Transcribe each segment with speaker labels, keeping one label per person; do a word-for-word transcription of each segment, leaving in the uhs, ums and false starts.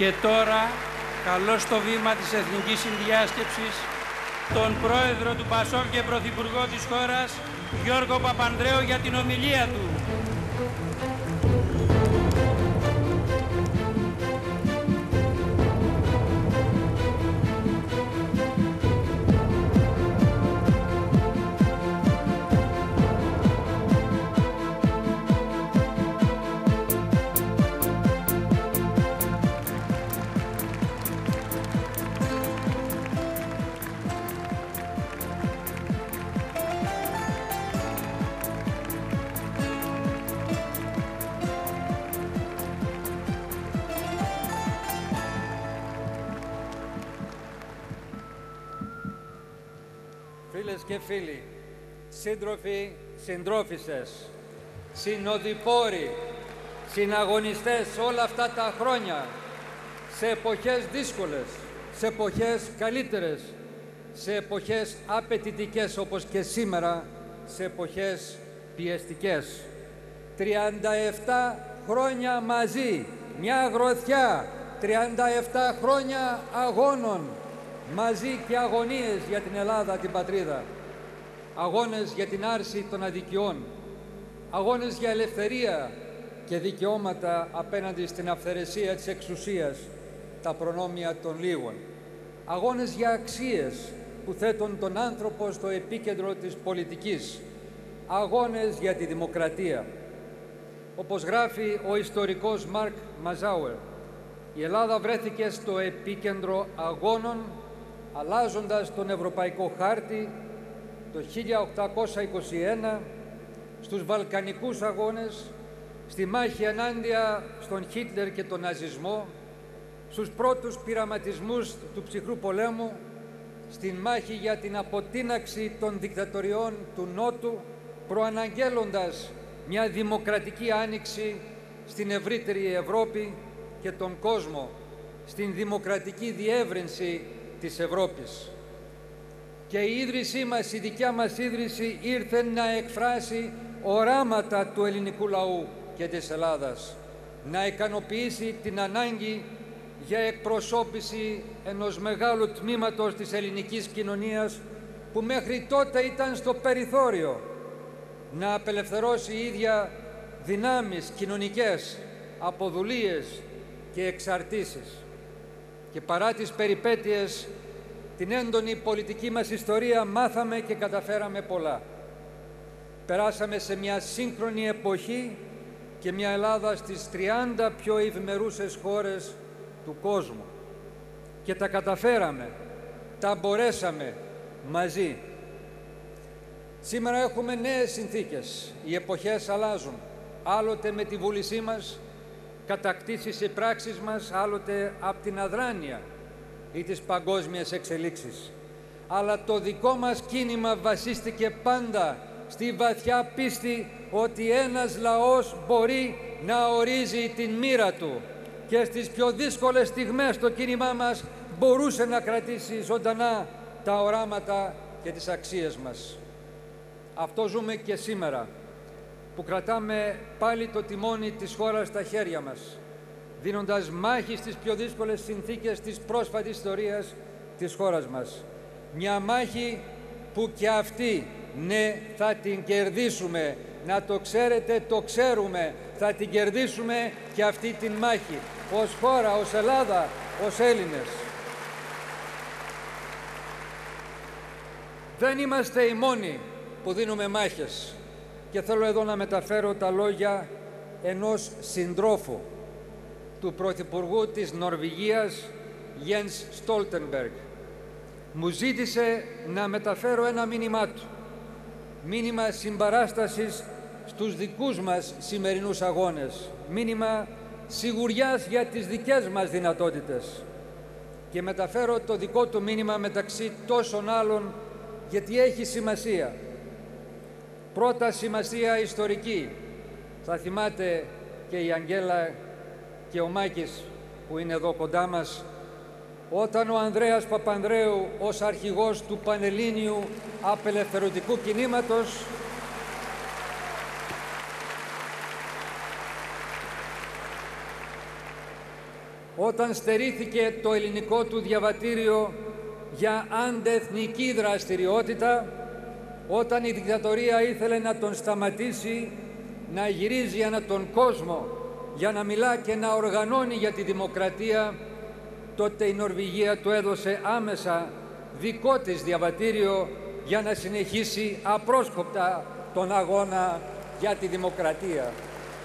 Speaker 1: Και τώρα καλώ στο βήμα της Εθνικής Συνδιάσκεψης τον Πρόεδρο του ΠΑΣΟΚ και Πρωθυπουργό της χώρας, Γιώργο Παπανδρέου, για την ομιλία του.
Speaker 2: Φίλες και φίλοι, σύντροφοι, συντρόφισσες, συνοδοιπόροι, συναγωνιστές όλα αυτά τα χρόνια, σε εποχές δύσκολες, σε εποχές καλύτερες, σε εποχές απαιτητικές όπως και σήμερα, σε εποχές πιεστικές. τριάντα επτά χρόνια μαζί, μια αγροθιά, τριάντα επτά χρόνια αγώνων, μαζί και αγωνίες για την Ελλάδα, την πατρίδα. Αγώνες για την άρση των αδικιών. Αγώνες για ελευθερία και δικαιώματα απέναντι στην αυθαιρεσία της εξουσίας, τα προνόμια των λίγων. Αγώνες για αξίες που θέτουν τον άνθρωπο στο επίκεντρο της πολιτικής. Αγώνες για τη δημοκρατία. Όπως γράφει ο ιστορικός Μαρκ Μαζάουερ, η Ελλάδα βρέθηκε στο επίκεντρο αγώνων, αλλάζοντας τον Ευρωπαϊκό Χάρτη το χίλια οκτακόσια είκοσι ένα, στους Βαλκανικούς αγώνες, στη μάχη ενάντια στον Χίτλερ και τον ναζισμό, στους πρώτους πειραματισμούς του ψυχρού πολέμου, στην μάχη για την αποτείναξη των δικτατοριών του Νότου, προαναγγέλλοντας μια δημοκρατική άνοιξη στην ευρύτερη Ευρώπη και τον κόσμο, στην δημοκρατική διεύρυνση της Ευρώπης. Και η ίδρυσή μας, η δικιά μας ίδρυση, ήρθε να εκφράσει οράματα του ελληνικού λαού και της Ελλάδας, να ικανοποιήσει την ανάγκη για εκπροσώπηση ενός μεγάλου τμήματος της ελληνικής κοινωνίας που μέχρι τότε ήταν στο περιθώριο, να απελευθερώσει η ίδια δυνάμεις κοινωνικές από δουλείες και εξαρτήσεις. Και παρά τις περιπέτειες, την έντονη πολιτική μας ιστορία, μάθαμε και καταφέραμε πολλά. Περάσαμε σε μια σύγχρονη εποχή και μια Ελλάδα στις τριάντα πιο ευημερούσες χώρες του κόσμου. Και τα καταφέραμε, τα μπορέσαμε μαζί. Σήμερα έχουμε νέες συνθήκες, οι εποχές αλλάζουν, άλλοτε με τη βούλησή μας, κατακτήσεις οι πράξεις μας, άλλοτε από την αδράνεια ή τις παγκόσμιες εξελίξεις. Αλλά το δικό μας κίνημα βασίστηκε πάντα στη βαθιά πίστη ότι ένας λαός μπορεί να ορίζει την μοίρα του και στις πιο δύσκολες στιγμές το κίνημά μας μπορούσε να κρατήσει ζωντανά τα οράματα και τις αξίες μας. Αυτό ζούμε και σήμερα, που κρατάμε πάλι το τιμόνι της χώρας στα χέρια μας, δίνοντας μάχη στις πιο δύσκολες συνθήκες της πρόσφατης ιστορίας της χώρας μας. Μια μάχη που και αυτή, ναι, θα την κερδίσουμε. Να το ξέρετε, το ξέρουμε. Θα την κερδίσουμε και αυτή την μάχη, ως χώρα, ως Ελλάδα, ως Έλληνες. Δεν είμαστε οι μόνοι που δίνουμε μάχες. Και θέλω εδώ να μεταφέρω τα λόγια ενός συντρόφου, του Πρωθυπουργού της Νορβηγίας, Γιένς Στόλτενμπεργκ. Μου ζήτησε να μεταφέρω ένα μήνυμά του, μήνυμα συμπαράστασης στους δικούς μας σημερινούς αγώνες, μήνυμα σιγουριάς για τις δικές μας δυνατότητες. Και μεταφέρω το δικό του μήνυμα μεταξύ τόσων άλλων, γιατί έχει σημασία. Πρώτα, σημασία ιστορική. Θα θυμάται και η Αγγέλα και ο Μάκης που είναι εδώ κοντά μας, όταν ο Ανδρέας Παπανδρέου ως αρχηγός του Πανελλήνιου Απελευθερωτικού Κινήματος όταν στερήθηκε το ελληνικό του διαβατήριο για αντεθνική δραστηριότητα, όταν η δικτατορία ήθελε να τον σταματήσει να γυρίζει ανά τον κόσμο για να μιλά και να οργανώνει για τη δημοκρατία, τότε η Νορβηγία του έδωσε άμεσα δικό της διαβατήριο για να συνεχίσει απρόσκοπτα τον αγώνα για τη δημοκρατία.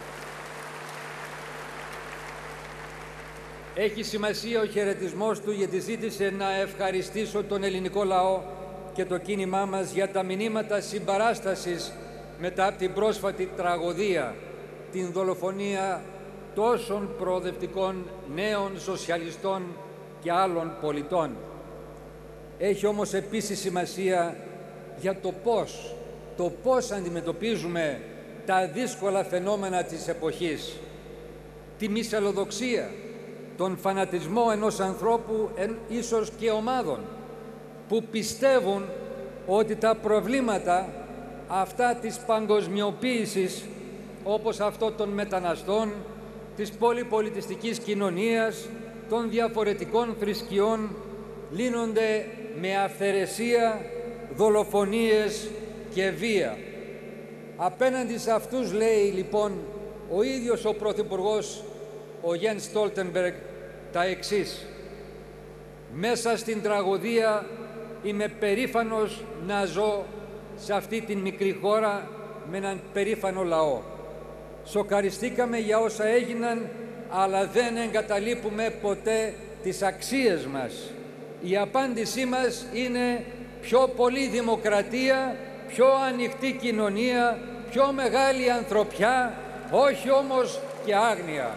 Speaker 2: Έχει σημασία ο χαιρετισμός του, γιατί ζήτησε να ευχαριστήσω τον ελληνικό λαό και το κίνημά μας για τα μηνύματα συμπαράστασης μετά από την πρόσφατη τραγωδία, την δολοφονία τόσων προοδευτικών νέων σοσιαλιστών και άλλων πολιτών. Έχει όμως επίσης σημασία για το πώς, το πώς αντιμετωπίζουμε τα δύσκολα φαινόμενα της εποχής, τη μυσαλλοδοξία, τον φανατισμό ενός ανθρώπου, εν, ίσως και ομάδων, που πιστεύουν ότι τα προβλήματα αυτά της παγκοσμιοποίησης, όπως αυτό των μεταναστών, της πολυπολιτιστικής κοινωνίας, των διαφορετικών θρησκειών, λύνονται με αυθαιρεσία, δολοφονίες και βία. Απέναντι σε αυτούς, λέει λοιπόν ο ίδιος ο Πρωθυπουργός, ο Γιένς Στόλτενμπεργκ, τα εξής: «Μέσα στην τραγωδία είμαι περήφανος να ζω σε αυτή την μικρή χώρα με έναν περήφανο λαό. Σοκαριστήκαμε για όσα έγιναν, αλλά δεν εγκαταλείπουμε ποτέ τις αξίες μας. Η απάντησή μας είναι πιο πολύ δημοκρατία, πιο ανοιχτή κοινωνία, πιο μεγάλη ανθρωπιά, όχι όμως και άγνοια».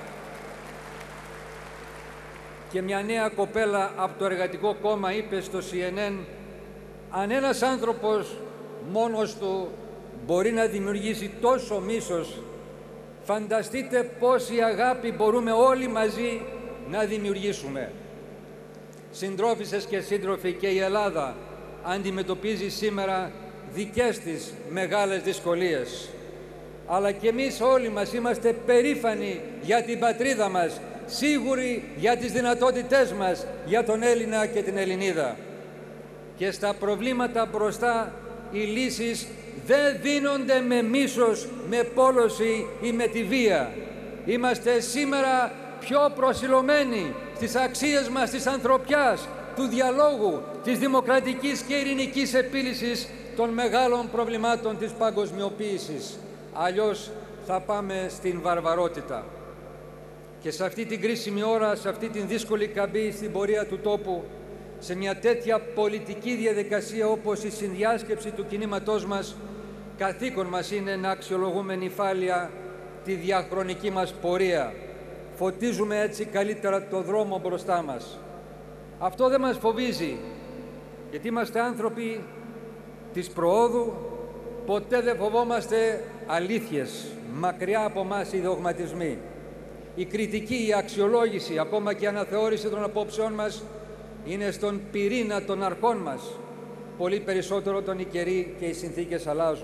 Speaker 2: Και μια νέα κοπέλα από το Εργατικό Κόμμα είπε στο σι εν εν: «Αν ένας άνθρωπος μόνος του μπορεί να δημιουργήσει τόσο μίσος, φανταστείτε πόση αγάπη μπορούμε όλοι μαζί να δημιουργήσουμε». Συντρόφισσες και σύντροφοι, και η Ελλάδα αντιμετωπίζει σήμερα δικές της μεγάλες δυσκολίες. Αλλά και εμείς όλοι μας είμαστε περήφανοι για την πατρίδα μας, σίγουροι για τις δυνατότητές μας, για τον Έλληνα και την Ελληνίδα. Και στα προβλήματα μπροστά οι λύσεις δεν δίνονται με μίσος, με πόλωση ή με τη βία. Είμαστε σήμερα πιο προσιλωμένοι στις αξίες μας της ανθρωπιάς, του διαλόγου, της δημοκρατικής και ειρηνικής επίλυσης των μεγάλων προβλημάτων της παγκοσμιοποίησης. Αλλιώς θα πάμε στην βαρβαρότητα. Και σε αυτή την κρίσιμη ώρα, σε αυτή την δύσκολη καμπή στην πορεία του τόπου, σε μια τέτοια πολιτική διαδικασία όπως η συνδιάσκεψη του κινήματός μας, καθήκον μας είναι να αξιολογούμε νηφάλια τη διαχρονική μας πορεία. Φωτίζουμε έτσι καλύτερα το δρόμο μπροστά μας. Αυτό δεν μας φοβίζει, γιατί είμαστε άνθρωποι της προόδου, ποτέ δεν φοβόμαστε αλήθειες, μακριά από μας οι δογματισμοί. Η κριτική, η αξιολόγηση, ακόμα και η αναθεώρηση των απόψεών μας είναι στον πυρήνα των αρχών μας, πολύ περισσότερο όταν οι καιροί και οι συνθήκες αλλάζουν.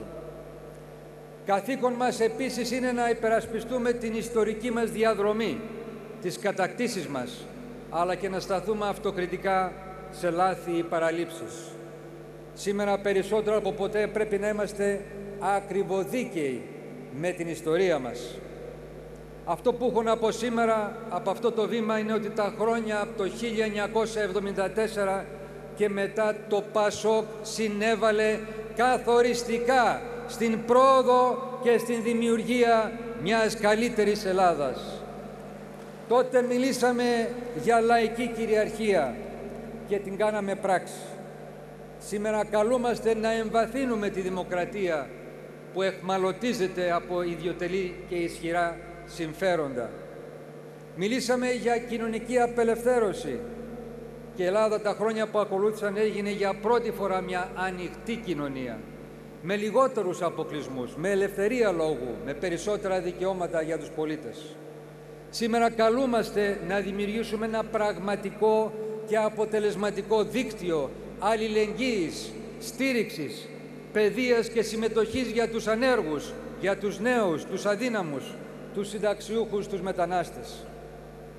Speaker 2: Καθήκον μας επίσης είναι να υπερασπιστούμε την ιστορική μας διαδρομή, τις κατακτήσεις μας, αλλά και να σταθούμε αυτοκριτικά σε λάθη ή παραλήψεις. Σήμερα περισσότερο από ποτέ πρέπει να είμαστε ακριβοδίκαιοι με την ιστορία μας. Αυτό που έχω να πω σήμερα από αυτό το βήμα είναι ότι τα χρόνια από το χίλια εννιακόσια εβδομήντα τέσσερα και μετά το ΠΑΣΟΚ συνέβαλε καθοριστικά στην πρόοδο και στην δημιουργία μιας καλύτερης Ελλάδας. Τότε μιλήσαμε για λαϊκή κυριαρχία και την κάναμε πράξη. Σήμερα καλούμαστε να εμβαθύνουμε τη δημοκρατία που εχμαλωτίζεται από ιδιωτελή και ισχυρά συμφέροντα. Μιλήσαμε για κοινωνική απελευθέρωση και η Ελλάδα τα χρόνια που ακολούθησαν έγινε για πρώτη φορά μια ανοιχτή κοινωνία, με λιγότερους αποκλεισμούς, με ελευθερία λόγου, με περισσότερα δικαιώματα για τους πολίτες. Σήμερα καλούμαστε να δημιουργήσουμε ένα πραγματικό και αποτελεσματικό δίκτυο αλληλεγγύης, στήριξης, παιδείας και συμμετοχής για τους ανέργους, για τους νέους, τους αδύναμους, τους συνταξιούχους, τους μετανάστες.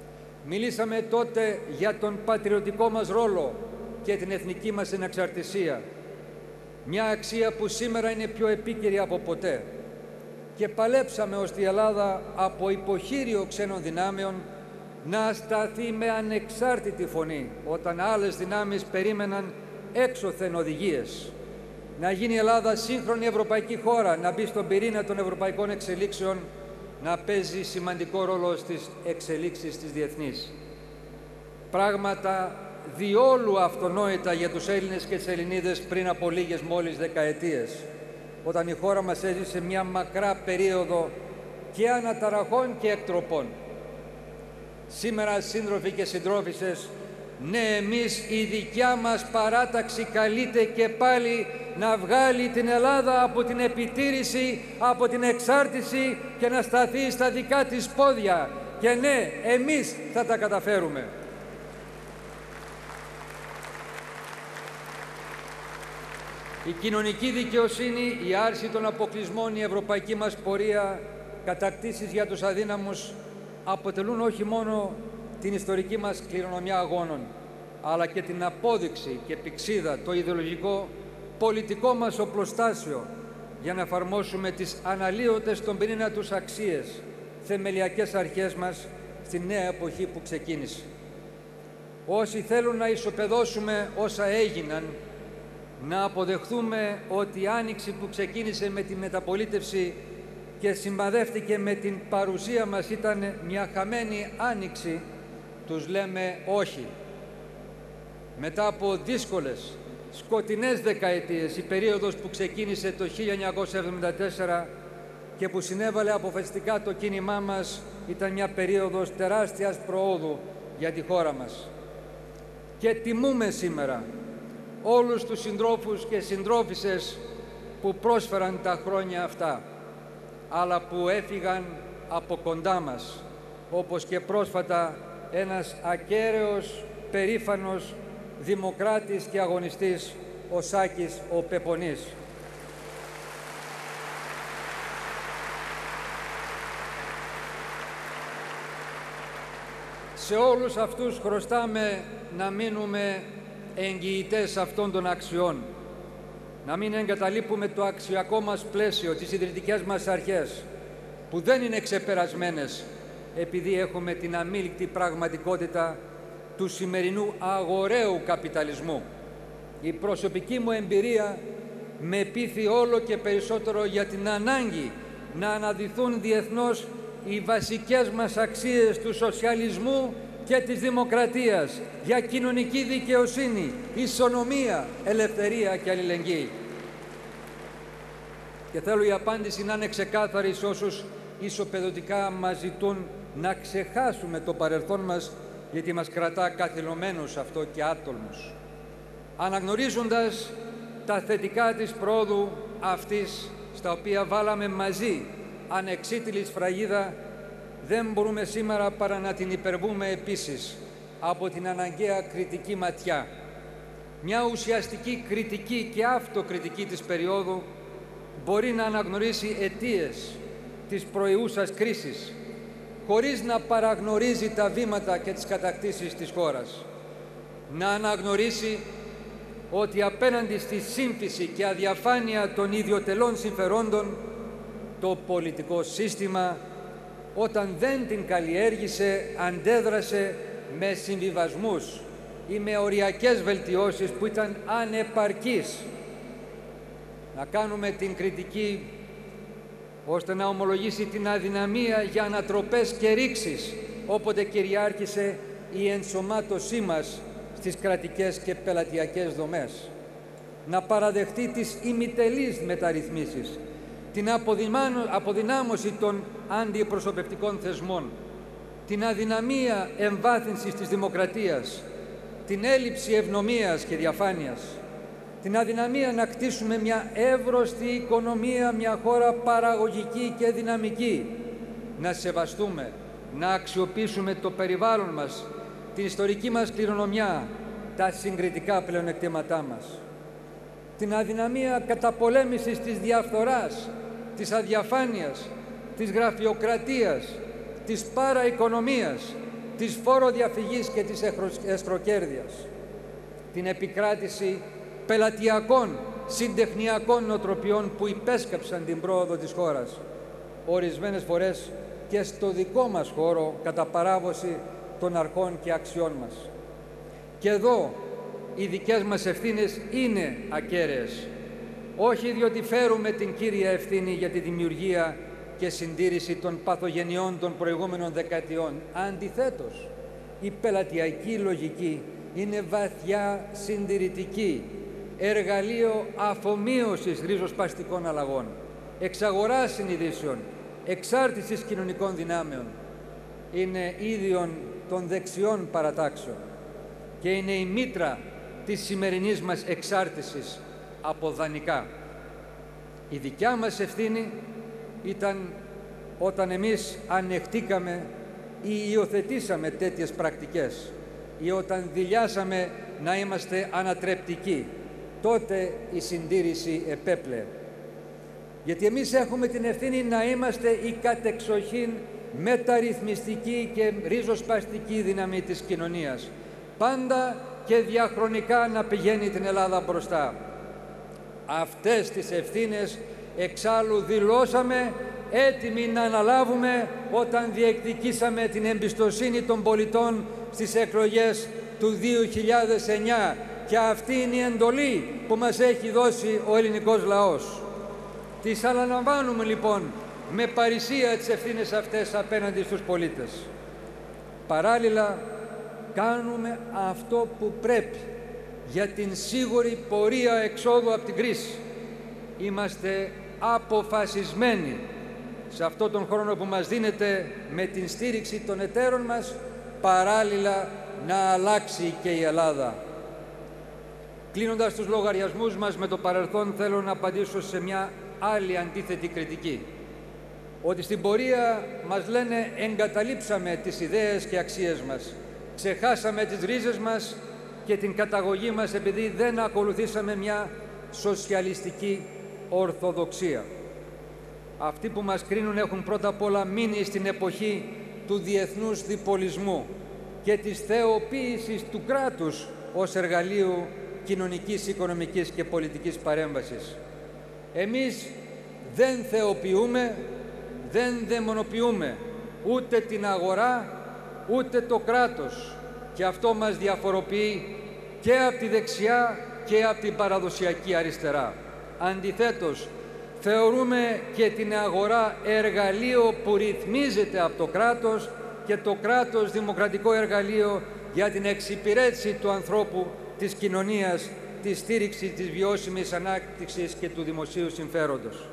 Speaker 2: Μιλήσαμε τότε για τον πατριωτικό μας ρόλο και την εθνική μας ανεξαρτησία. Μια αξία που σήμερα είναι πιο επίκαιρη από ποτέ. Και παλέψαμε ώστε η Ελλάδα από υποχείριο ξένων δυνάμεων να σταθεί με ανεξάρτητη φωνή όταν άλλες δυνάμεις περίμεναν έξωθεν οδηγίες. Να γίνει η Ελλάδα σύγχρονη ευρωπαϊκή χώρα, να μπει στον πυρήνα των ευρωπαϊκών εξελίξεων, να παίζει σημαντικό ρόλο στις εξελίξεις της διεθνής. Πράγματα διόλου αυτονόητα για τους Έλληνες και τις Ελληνίδες πριν από λίγες μόλις δεκαετίες, όταν η χώρα μας έζησε μια μακρά περίοδο και αναταραχών και εκτροπών. Σήμερα, σύντροφοι και συντρόφισσες, ναι, εμείς η δικιά μας παράταξη καλείται και πάλι να βγάλει την Ελλάδα από την επιτήρηση, από την εξάρτηση και να σταθεί στα δικά της πόδια. Και ναι, εμείς θα τα καταφέρουμε. Η κοινωνική δικαιοσύνη, η άρση των αποκλεισμών, η ευρωπαϊκή μας πορεία, κατακτήσεις για τους αδύναμους αποτελούν όχι μόνο την ιστορική μας κληρονομιά αγώνων, αλλά και την απόδειξη και πηξίδα, το ιδεολογικό πολιτικό μας οπλοστάσιο για να εφαρμόσουμε τις αναλύωτες στον πυρήνα τους αξίες, θεμελιακές αρχές μας στη νέα εποχή που ξεκίνησε. Όσοι θέλουν να ισοπεδώσουμε όσα έγιναν, να αποδεχθούμε ότι η άνοιξη που ξεκίνησε με τη μεταπολίτευση και συμβαδεύτηκε με την παρουσία μας ήταν μια χαμένη άνοιξη, τους λέμε όχι. Μετά από δύσκολες, σκοτεινές δεκαετίες, η περίοδος που ξεκίνησε το χίλια εννιακόσια εβδομήντα τέσσερα και που συνέβαλε αποφασιστικά το κίνημά μας, ήταν μια περίοδος τεράστιας προόδου για τη χώρα μας. Και τιμούμε σήμερα όλους τους συντρόφους και συντρόφισσες που πρόσφεραν τα χρόνια αυτά, αλλά που έφυγαν από κοντά μας, όπως και πρόσφατα ένας ακέραιος, περήφανος δημοκράτης και αγωνιστής, ο Σάκης ο Πεπονής. Σε όλους αυτούς χρωστάμε να μείνουμε εγγυητές αυτών των αξιών, να μην εγκαταλείπουμε το αξιακό μας πλαίσιο, τις ιδρυτικές μας αρχές, που δεν είναι ξεπερασμένες, επειδή έχουμε την αμήλικτη πραγματικότητα του σημερινού αγοραίου καπιταλισμού. Η προσωπική μου εμπειρία με πείθει όλο και περισσότερο για την ανάγκη να αναδυθούν διεθνώς οι βασικές μας αξίες του σοσιαλισμού και της δημοκρατίας, για κοινωνική δικαιοσύνη, ισονομία, ελευθερία και αλληλεγγύη. Και θέλω η απάντηση να είναι ξεκάθαρη σε όσους ισοπεδωτικά μας ζητούν να ξεχάσουμε το παρελθόν μας, γιατί μας κρατά καθυλωμένους αυτό και άτολμους. Αναγνωρίζοντας τα θετικά της πρόοδου αυτής, στα οποία βάλαμε μαζί ανεξίτηλη σφραγίδα, δεν μπορούμε σήμερα παρά να την υπερβούμε επίσης από την αναγκαία κριτική ματιά. Μια ουσιαστική κριτική και αυτοκριτική της περίοδου μπορεί να αναγνωρίσει αιτίες της προϊούσας κρίσης, χωρίς να παραγνωρίζει τα βήματα και τις κατακτήσεις της χώρας. Να αναγνωρίσει ότι απέναντι στη σύμφυση και αδιαφάνεια των ιδιωτελών συμφερόντων, το πολιτικό σύστημα, όταν δεν την καλλιέργησε, αντέδρασε με συμβιβασμούς ή με οριακές βελτιώσεις που ήταν ανεπαρκείς. Να κάνουμε την κριτική ώστε να ομολογήσει την αδυναμία για ανατροπές και ρήξεις όποτε κυριάρχησε η ενσωμάτωσή μας στις κρατικές και πελατειακές δομές. Να παραδεχτεί τις ημιτελείς μεταρρυθμίσεις, την αποδυνάμωση των αντιπροσωπευτικών θεσμών, την αδυναμία εμβάθυνσης της δημοκρατίας, την έλλειψη ευνομίας και διαφάνειας, την αδυναμία να κτίσουμε μια εύρωστη οικονομία, μια χώρα παραγωγική και δυναμική, να σεβαστούμε, να αξιοποιήσουμε το περιβάλλον μας, την ιστορική μας κληρονομιά, τα συγκριτικά πλεονεκτήματά μας, την αδυναμία καταπολέμησης της διαφθοράς, της αδιαφάνειας, της γραφειοκρατίας, της παραοικονομίας της φόροδιαφυγής και της εσχροκέρδειας, την επικράτηση πελατειακών, συντεχνιακών νοοτροπιών που υπέσκαψαν την πρόοδο της χώρας, ορισμένες φορές και στο δικό μας χώρο κατά παράβωση των αρχών και αξιών μας. Και εδώ οι δικές μας ευθύνες είναι ακέραιες, όχι διότι φέρουμε την κύρια ευθύνη για τη δημιουργία και συντήρηση των παθογενειών των προηγούμενων δεκαετιών. Αντιθέτως, η πελατειακή λογική είναι βαθιά συντηρητική, εργαλείο αφομοίωσης ριζοσπαστικών αλλαγών, εξαγοράς συνειδήσεων, εξάρτησης κοινωνικών δυνάμεων. Είναι ίδιον των δεξιών παρατάξεων και είναι η μήτρα της σημερινής μας εξάρτησης από δανεικά. Η δικιά μας ευθύνη ήταν όταν εμείς ανεχτήκαμε ή υιοθετήσαμε τέτοιες πρακτικές ή όταν δειλιάσαμε να είμαστε ανατρεπτικοί. Τότε η συντήρηση επέπλεε. Γιατί εμείς έχουμε την ευθύνη να είμαστε η κατεξοχήν μεταρρυθμιστική και ριζοσπαστική δύναμη της κοινωνίας. Πάντα και διαχρονικά να πηγαίνει την Ελλάδα μπροστά. Αυτές τις ευθύνες εξάλλου δηλώσαμε έτοιμοι να αναλάβουμε όταν διεκδικήσαμε την εμπιστοσύνη των πολιτών στις εκλογές του δύο χιλιάδες εννιά. Και αυτή είναι η εντολή που μας έχει δώσει ο ελληνικός λαός. Τις αναλαμβάνουμε λοιπόν με παρησία τις ευθύνες αυτές απέναντι στους πολίτες. Παράλληλα, κάνουμε αυτό που πρέπει για την σίγουρη πορεία εξόδου από την κρίση. Είμαστε αποφασισμένοι σε αυτόν τον χρόνο που μας δίνεται με την στήριξη των εταίρων μας, παράλληλα να αλλάξει και η Ελλάδα. Κλείνοντας τους λογαριασμούς μας με το παρελθόν, θέλω να απαντήσω σε μια άλλη αντίθετη κριτική. Ότι στην πορεία μας λένε εγκαταλείψαμε τις ιδέες και αξίες μας. Ξεχάσαμε τις ρίζες μας και την καταγωγή μας επειδή δεν ακολουθήσαμε μια σοσιαλιστική ορθοδοξία. Αυτοί που μας κρίνουν έχουν πρώτα απ' όλα μείνει στην εποχή του διεθνούς διπολισμού και της θεοποίησης του κράτους ως εργαλείου κοινωνικής, οικονομικής και πολιτικής παρέμβασης. Εμείς δεν θεοποιούμε, δεν δαιμονοποιούμε ούτε την αγορά, ούτε το κράτος. Και αυτό μας διαφοροποιεί και από τη δεξιά και από την παραδοσιακή αριστερά. Αντιθέτως, θεωρούμε και την αγορά εργαλείο που ρυθμίζεται από το κράτος και το κράτος δημοκρατικό εργαλείο για την εξυπηρέτηση του ανθρώπου, της κοινωνίας, τη στήριξη της βιώσιμης ανάπτυξης και του δημοσίου συμφέροντος.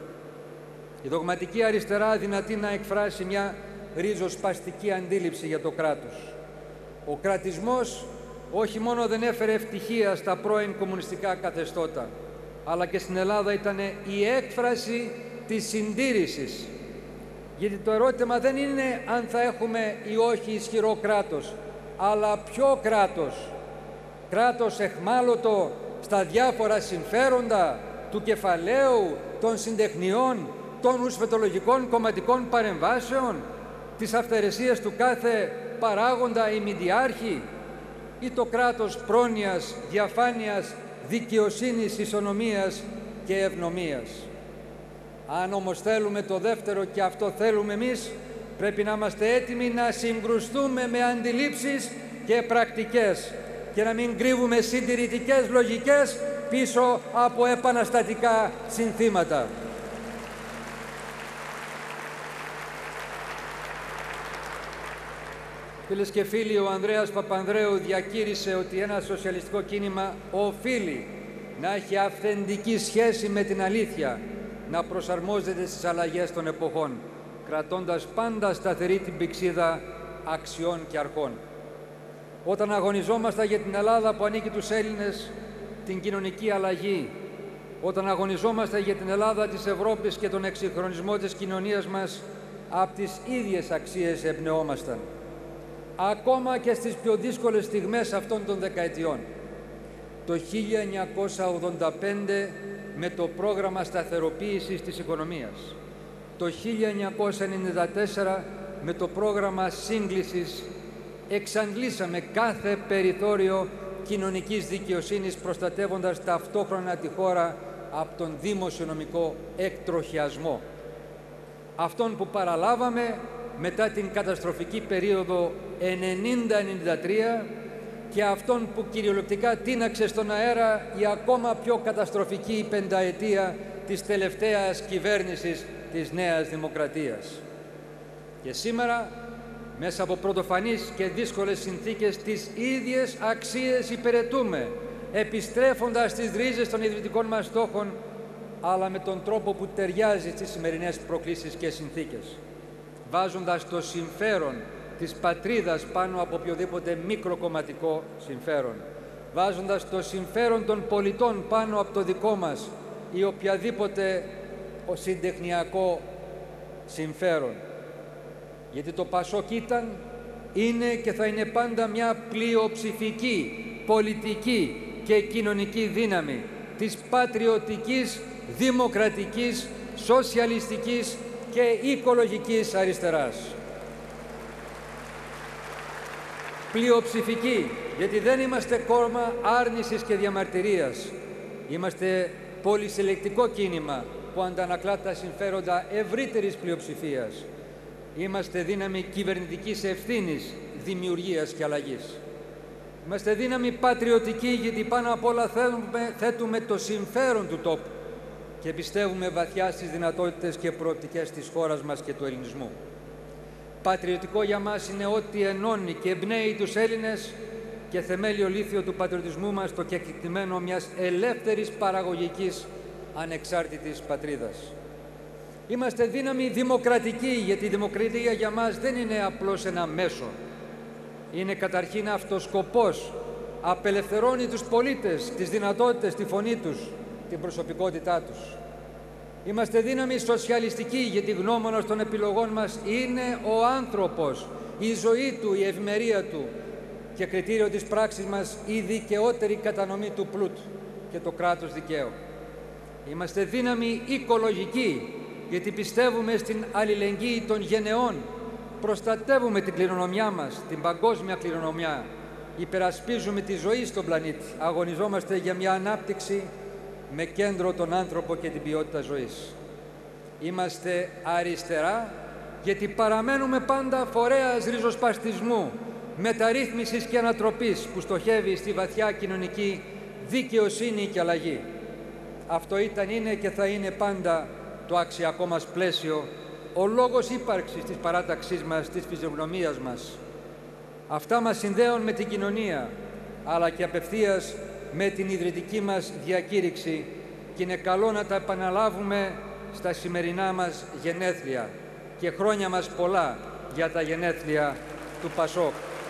Speaker 2: Η δογματική αριστερά δυνατεί να εκφράσει μια ριζοσπαστική αντίληψη για το κράτος. Ο κρατισμός όχι μόνο δεν έφερε ευτυχία στα πρώην κομμουνιστικά καθεστώτα, αλλά και στην Ελλάδα ήταν η έκφραση της συντήρησης. Γιατί το ερώτημα δεν είναι αν θα έχουμε ή όχι ισχυρό κράτος, αλλά ποιο κράτος. Κράτος εχμάλωτο στα διάφορα συμφέροντα του κεφαλαίου, των συντεχνιών, των ουσφετολογικών κομματικών παρεμβάσεων, της αυθαιρεσίας του κάθε παράγοντα ή μηντιάρχη, ή το κράτος πρόνοιας, διαφάνειας, δικαιοσύνης, ισονομίας και ευνομίας. Αν όμως θέλουμε το δεύτερο και αυτό θέλουμε εμείς, πρέπει να είμαστε έτοιμοι να συγκρουστούμε με αντιλήψεις και πρακτικές και να μην κρύβουμε συντηρητικές λογικές πίσω από επαναστατικά συνθήματα. Φίλες και φίλοι, ο Ανδρέας Παπανδρέου διακήρυσε ότι ένα σοσιαλιστικό κίνημα οφείλει να έχει αυθεντική σχέση με την αλήθεια, να προσαρμόζεται στις αλλαγές των εποχών, κρατώντας πάντα σταθερή την πυξίδα αξιών και αρχών. Όταν αγωνιζόμαστε για την Ελλάδα που ανήκει τους Έλληνες, την κοινωνική αλλαγή, όταν αγωνιζόμαστε για την Ελλάδα της Ευρώπης και τον εξυγχρονισμό της κοινωνίας μας, από τις ίδιες αξίες εμπνεόμασταν. Ακόμα και στις πιο δύσκολες στιγμές αυτών των δεκαετιών. Το χίλια εννιακόσια ογδόντα πέντε με το πρόγραμμα σταθεροποίησης της οικονομίας. Το χίλια εννιακόσια ενενήντα τέσσερα με το πρόγραμμα σύγκλησης εξαντλήσαμε κάθε περιθώριο κοινωνικής δικαιοσύνης, προστατεύοντας ταυτόχρονα τη χώρα από τον δημοσιονομικό εκτροχιασμό. Αυτόν που παραλάβαμε μετά την καταστροφική περίοδο ενενήντα ενενήντα τρία και αυτόν που κυριολεκτικά τίναξε στον αέρα η ακόμα πιο καταστροφική πενταετία της τελευταίας κυβέρνησης της Νέας Δημοκρατίας. Και σήμερα, μέσα από πρωτοφανείς και δύσκολες συνθήκες, τις ίδιες αξίες υπηρετούμε, επιστρέφοντας στις ρίζες των ιδρυτικών μας στόχων, αλλά με τον τρόπο που ταιριάζει στις σημερινές προκλήσεις και συνθήκες, βάζοντας το συμφέρον της πατρίδας πάνω από οποιοδήποτε μικροκομματικό συμφέρον, βάζοντας το συμφέρον των πολιτών πάνω από το δικό μας ή οποιαδήποτε συντεχνιακό συμφέρον. Γιατί το Πασόκ ήταν, είναι και θα είναι πάντα μια πλειοψηφική πολιτική και κοινωνική δύναμη της πατριωτικής, δημοκρατικής, σοσιαλιστικής και οικολογικής αριστεράς. Πλειοψηφική, γιατί δεν είμαστε κόμμα άρνησης και διαμαρτυρίας. Είμαστε πολυσυλλεκτικό κίνημα που αντανακλά τα συμφέροντα ευρύτερης πλειοψηφίας. Είμαστε δύναμη κυβερνητικής ευθύνης, δημιουργίας και αλλαγής. Είμαστε δύναμη πατριωτική, γιατί πάνω απ' όλα θέτουμε, θέτουμε το συμφέρον του τόπου και πιστεύουμε βαθιά στις δυνατότητες και προοπτικές της χώρας μας και του ελληνισμού. Πατριωτικό για μας είναι ό,τι ενώνει και εμπνέει τους Έλληνες και θεμέλιο λίθιο του πατριωτισμού μας, το κεκτημένο μιας ελεύθερης παραγωγικής ανεξάρτητης πατρίδας. Είμαστε δύναμη δημοκρατική, γιατί η δημοκρατία για μας δεν είναι απλώς ένα μέσο. Είναι καταρχήν αυτοσκοπός. Απελευθερώνει τους πολίτες, τις δυνατότητες, τη φωνή τους, την προσωπικότητά τους. Είμαστε δύναμη σοσιαλιστική, γιατί γνώμονας των επιλογών μας είναι ο άνθρωπος, η ζωή του, η ευημερία του και κριτήριο της πράξης μας η δικαιότερη κατανομή του πλούτου και το κράτος δικαίου. Είμαστε δύναμη οικολογική, γιατί πιστεύουμε στην αλληλεγγύη των γενεών. Προστατεύουμε την κληρονομιά μας, την παγκόσμια κληρονομιά. Υπερασπίζουμε τη ζωή στον πλανήτη. Αγωνιζόμαστε για μια ανάπτυξη με κέντρο τον άνθρωπο και την ποιότητα ζωής. Είμαστε αριστερά, γιατί παραμένουμε πάντα φορέας ριζοσπαστισμού, μεταρρύθμισης και ανατροπής που στοχεύει στη βαθιά κοινωνική δικαιοσύνη και αλλαγή. Αυτό ήταν, είναι και θα είναι πάντα το αξιακό μας πλαίσιο, ο λόγος ύπαρξης της παράταξής μας, της φυσιογνωμίας μας. Αυτά μας συνδέουν με την κοινωνία, αλλά και απευθείας με την ιδρυτική μας διακήρυξη και είναι καλό να τα επαναλάβουμε στα σημερινά μας γενέθλια και χρόνια μας πολλά για τα γενέθλια του Πασόκ.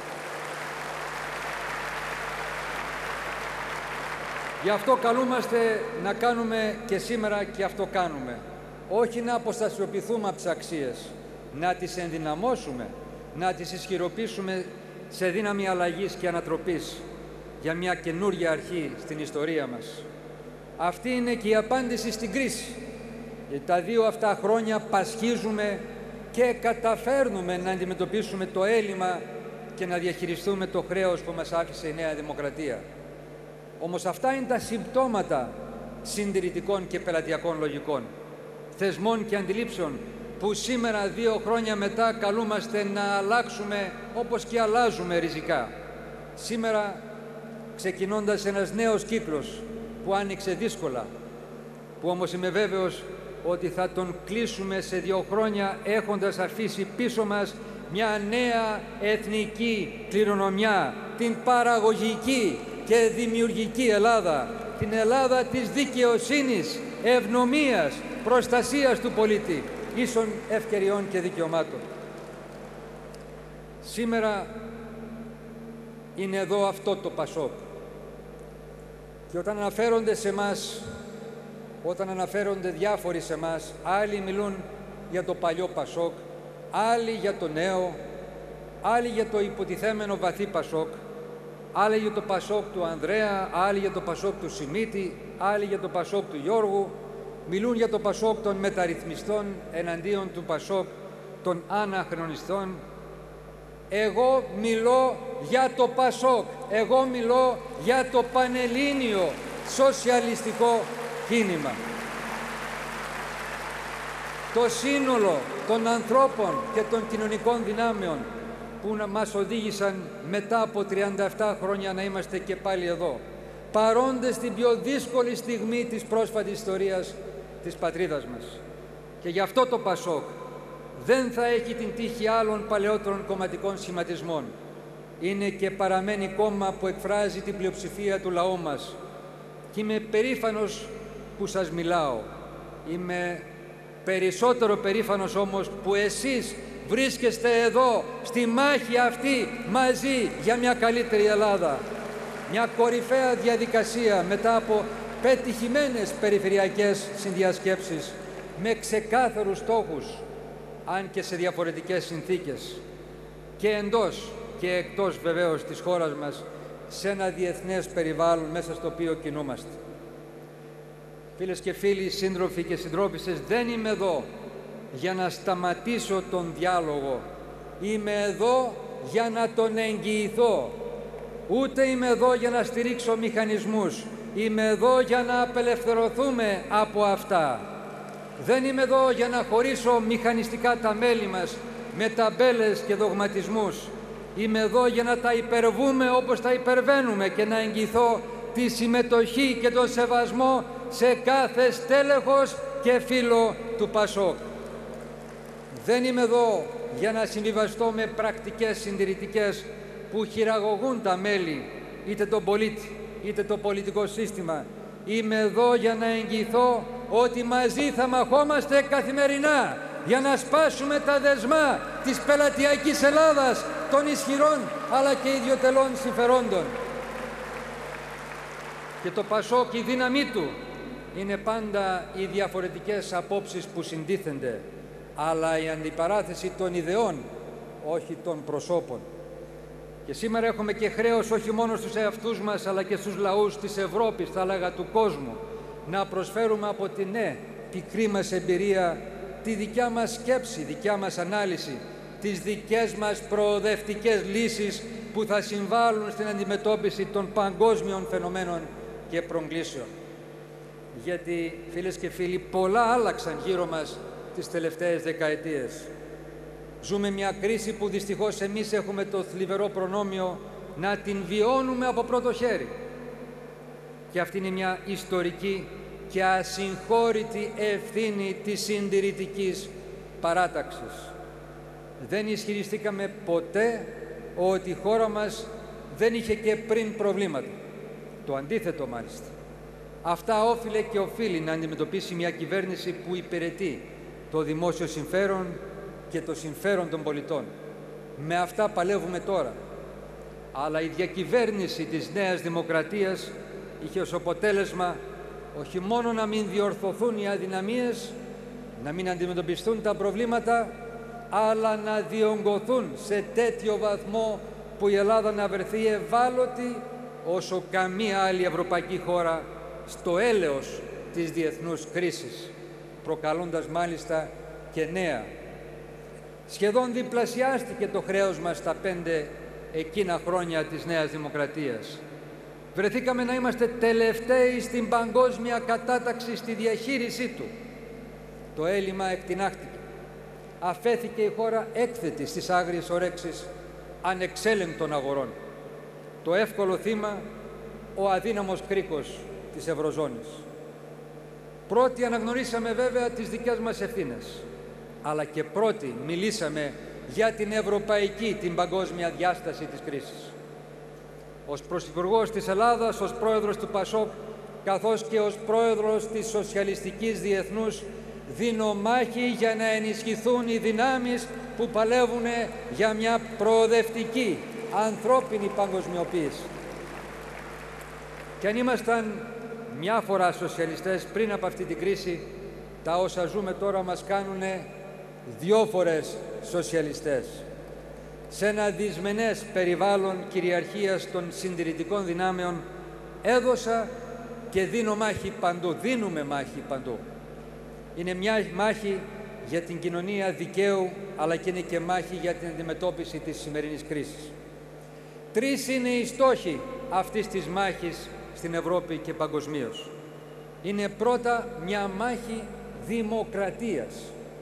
Speaker 2: Γι' αυτό καλούμαστε να κάνουμε και σήμερα και αυτό κάνουμε. Όχι να αποστασιοποιηθούμε από τις αξίες, να τις ενδυναμώσουμε, να τις ισχυροποιήσουμε σε δύναμη αλλαγής και ανατροπής για μια καινούργια αρχή στην ιστορία μας. Αυτή είναι και η απάντηση στην κρίση. Γιατί τα δύο αυτά χρόνια πασχίζουμε και καταφέρνουμε να αντιμετωπίσουμε το έλλειμμα και να διαχειριστούμε το χρέος που μας άφησε η Νέα Δημοκρατία. Όμως αυτά είναι τα συμπτώματα συντηρητικών και πελατειακών λογικών, θεσμών και αντιλήψεων που σήμερα, δύο χρόνια μετά, καλούμαστε να αλλάξουμε όπως και αλλάζουμε ριζικά. Σήμερα, ξεκινώντας ένας νέος κύκλος που άνοιξε δύσκολα, που όμως είμαι βέβαιος ότι θα τον κλείσουμε σε δύο χρόνια έχοντας αφήσει πίσω μας μια νέα εθνική κληρονομιά, την παραγωγική και δημιουργική Ελλάδα, την Ελλάδα της δικαιοσύνης, ευνομίας, προστασίας του πολίτη, ίσων ευκαιριών και δικαιωμάτων. Σήμερα είναι εδώ αυτό το Πασόκ. Και όταν αναφέρονται σε μας, όταν αναφέρονται διάφοροι σε μας, άλλοι μιλούν για το παλιό Πασόκ, άλλοι για το νέο, άλλοι για το υποτιθέμενο βαθύ Πασόκ, άλλοι για το Πασόκ του Ανδρέα, άλλοι για το Πασόκ του Σιμίτη, άλλοι για το Πασόκ του Γιώργου, μιλούν για το Πασόκ των μεταρρυθμιστών εναντίον του Πασόκ των αναχρονιστών. Εγώ μιλώ για το Πασόκ. Εγώ μιλώ για το πανελλήνιο σοσιαλιστικό κίνημα. Το σύνολο των ανθρώπων και των κοινωνικών δυνάμεων που μας οδήγησαν μετά από τριάντα επτά χρόνια να είμαστε και πάλι εδώ, παρόντες στην πιο δύσκολη στιγμή της πρόσφατης ιστορίας της πατρίδας μας. Και γι' αυτό το Πασόκ δεν θα έχει την τύχη άλλων παλαιότερων κομματικών σχηματισμών. Είναι και παραμένει κόμμα που εκφράζει την πλειοψηφία του λαού μας. Και είμαι περήφανος που σας μιλάω. Είμαι περισσότερο περήφανος όμως που εσείς βρίσκεστε εδώ στη μάχη αυτή μαζί για μια καλύτερη Ελλάδα. Μια κορυφαία διαδικασία μετά από πετυχημένες περιφερειακές συνδιασκέψεις με ξεκάθαρους στόχους, αν και σε διαφορετικές συνθήκες, και εντός και εκτός βεβαίως της χώρας μας, σε ένα διεθνές περιβάλλον μέσα στο οποίο κινούμαστε. Φίλες και φίλοι, σύντροφοι και συντρόφισσες, δεν είμαι εδώ για να σταματήσω τον διάλογο. Είμαι εδώ για να τον εγγυηθώ. Ούτε είμαι εδώ για να στηρίξω μηχανισμούς. Είμαι εδώ για να απελευθερωθούμε από αυτά. Δεν είμαι εδώ για να χωρίσω μηχανιστικά τα μέλη μας με ταμπέλες και δογματισμούς. Είμαι εδώ για να τα υπερβούμε όπως τα υπερβαίνουμε και να εγγυηθώ τη συμμετοχή και τον σεβασμό σε κάθε στέλεχος και φίλο του Πασόκ. Δεν είμαι εδώ για να συμβιβαστώ με πρακτικές συντηρητικές που χειραγωγούν τα μέλη, είτε τον πολίτη, είτε το πολιτικό σύστημα. Είμαι εδώ για να εγγυηθώ ότι μαζί θα μαχόμαστε καθημερινά για να σπάσουμε τα δεσμά της πελατειακής Ελλάδας, των ισχυρών αλλά και ιδιωτελών συμφερόντων. Και το Πασόκ, η δύναμή του, είναι πάντα οι διαφορετικές απόψεις που συντίθενται, αλλά η αντιπαράθεση των ιδεών, όχι των προσώπων. Και σήμερα έχουμε και χρέος όχι μόνο στους εαυτούς μας, αλλά και στους λαούς της Ευρώπης, θα έλεγα του κόσμου, να προσφέρουμε από την ναι, πικρή μας εμπειρία, τη δικιά μας σκέψη, δικιά μας ανάλυση, τις δικές μας προοδευτικές λύσεις που θα συμβάλλουν στην αντιμετώπιση των παγκόσμιων φαινομένων και προκλήσεων. Γιατί, φίλες και φίλοι, πολλά άλλαξαν γύρω μας τις τελευταίες δεκαετίες. Ζούμε μια κρίση που δυστυχώς εμείς έχουμε το θλιβερό προνόμιο να την βιώνουμε από πρώτο χέρι. Και αυτή είναι μια ιστορική και ασυγχώρητη ευθύνη της συντηρητικής παράταξης. Δεν ισχυριστήκαμε ποτέ ότι η χώρα μας δεν είχε και πριν προβλήματα. Το αντίθετο μάλιστα. Αυτά όφιλε και οφείλει να αντιμετωπίσει μια κυβέρνηση που υπηρετεί το δημόσιο συμφέρον και το συμφέρον των πολιτών. Με αυτά παλεύουμε τώρα. Αλλά η διακυβέρνηση της Νέας Δημοκρατίας είχε ως αποτέλεσμα όχι μόνο να μην διορθωθούν οι αδυναμίες, να μην αντιμετωπιστούν τα προβλήματα, αλλά να διονγκωθούν σε τέτοιο βαθμό που η Ελλάδα να βρεθεί ευάλωτη όσο καμία άλλη ευρωπαϊκή χώρα στο έλεος της διεθνούς κρίσης, προκαλώντας μάλιστα και νέα. Σχεδόν διπλασιάστηκε το χρέος μας τα πέντε εκείνα χρόνια της Νέας Δημοκρατίας. Βρεθήκαμε να είμαστε τελευταίοι στην παγκόσμια κατάταξη στη διαχείρισή του. Το έλλειμμα εκτινάχτηκε. Αφέθηκε η χώρα έκθετη στις άγριες ορέξεις ανεξέλεγκτων αγορών. Το εύκολο θύμα, ο αδύναμος κρίκος της Ευρωζώνης. Πρώτοι αναγνωρίσαμε βέβαια τις δικές μας ευθύνες, αλλά και πρώτοι μιλήσαμε για την ευρωπαϊκή, την παγκόσμια διάσταση της κρίσης. Ως Πρωθυπουργός της Ελλάδας, ως Πρόεδρος του Πασόκ, καθώς και ως Πρόεδρος της Σοσιαλιστικής Διεθνούς, δίνω μάχη για να ενισχυθούν οι δυνάμεις που παλεύουν για μια προοδευτική, ανθρώπινη παγκοσμιοποίηση. Και αν ήμασταν μια φορά σοσιαλιστές πριν από αυτή την κρίση, τα όσα ζούμε τώρα μας κάνουν δυο φορές σοσιαλιστές. Σε ένα δυσμενές περιβάλλον κυριαρχίας των συντηρητικών δυνάμεων έδωσα και δίνω μάχη παντού, δίνουμε μάχη παντού. Είναι μια μάχη για την κοινωνία δικαίου, αλλά και είναι και μάχη για την αντιμετώπιση της σημερινής κρίσης. Τρεις είναι οι στόχοι αυτής της μάχης στην Ευρώπη και παγκοσμίως. Είναι πρώτα μια μάχη δημοκρατίας.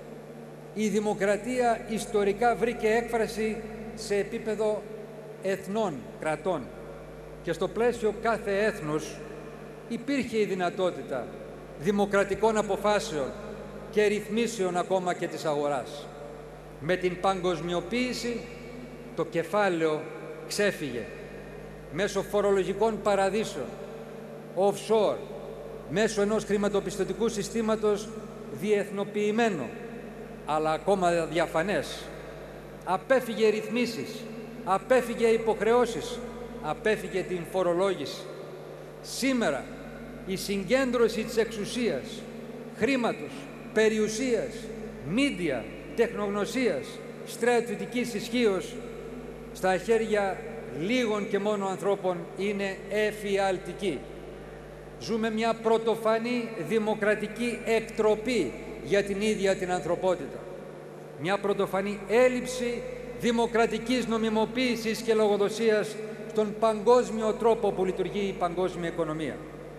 Speaker 2: Η δημοκρατία ιστορικά βρήκε έκφραση σε επίπεδο εθνών, κρατών, και στο πλαίσιο κάθε έθνους υπήρχε η δυνατότητα δημοκρατικών αποφάσεων και ρυθμίσεων ακόμα και της αγοράς. Με την παγκοσμιοποίηση το κεφάλαιο ξέφυγε μέσω φορολογικών παραδείσων, offshore, μέσω ενός χρηματοπιστωτικού συστήματος διεθνοποιημένο, αλλά ακόμα διαφανές. Απέφυγε ρυθμίσεις, απέφυγε υποχρεώσεις, απέφυγε την φορολόγηση. Σήμερα η συγκέντρωση της εξουσίας, χρήματος, περιουσίας, μίντια, τεχνογνωσίας, στρατιωτικής ισχύως στα χέρια λίγων και μόνο ανθρώπων είναι εφιαλτική. Ζούμε μια πρωτοφανή δημοκρατική εκτροπή για την ίδια την ανθρωπότητα. Μια πρωτοφανή έλλειψη δημοκρατικής νομιμοποίησης και λογοδοσίας στον παγκόσμιο τρόπο που λειτουργεί η παγκόσμια οικονομία.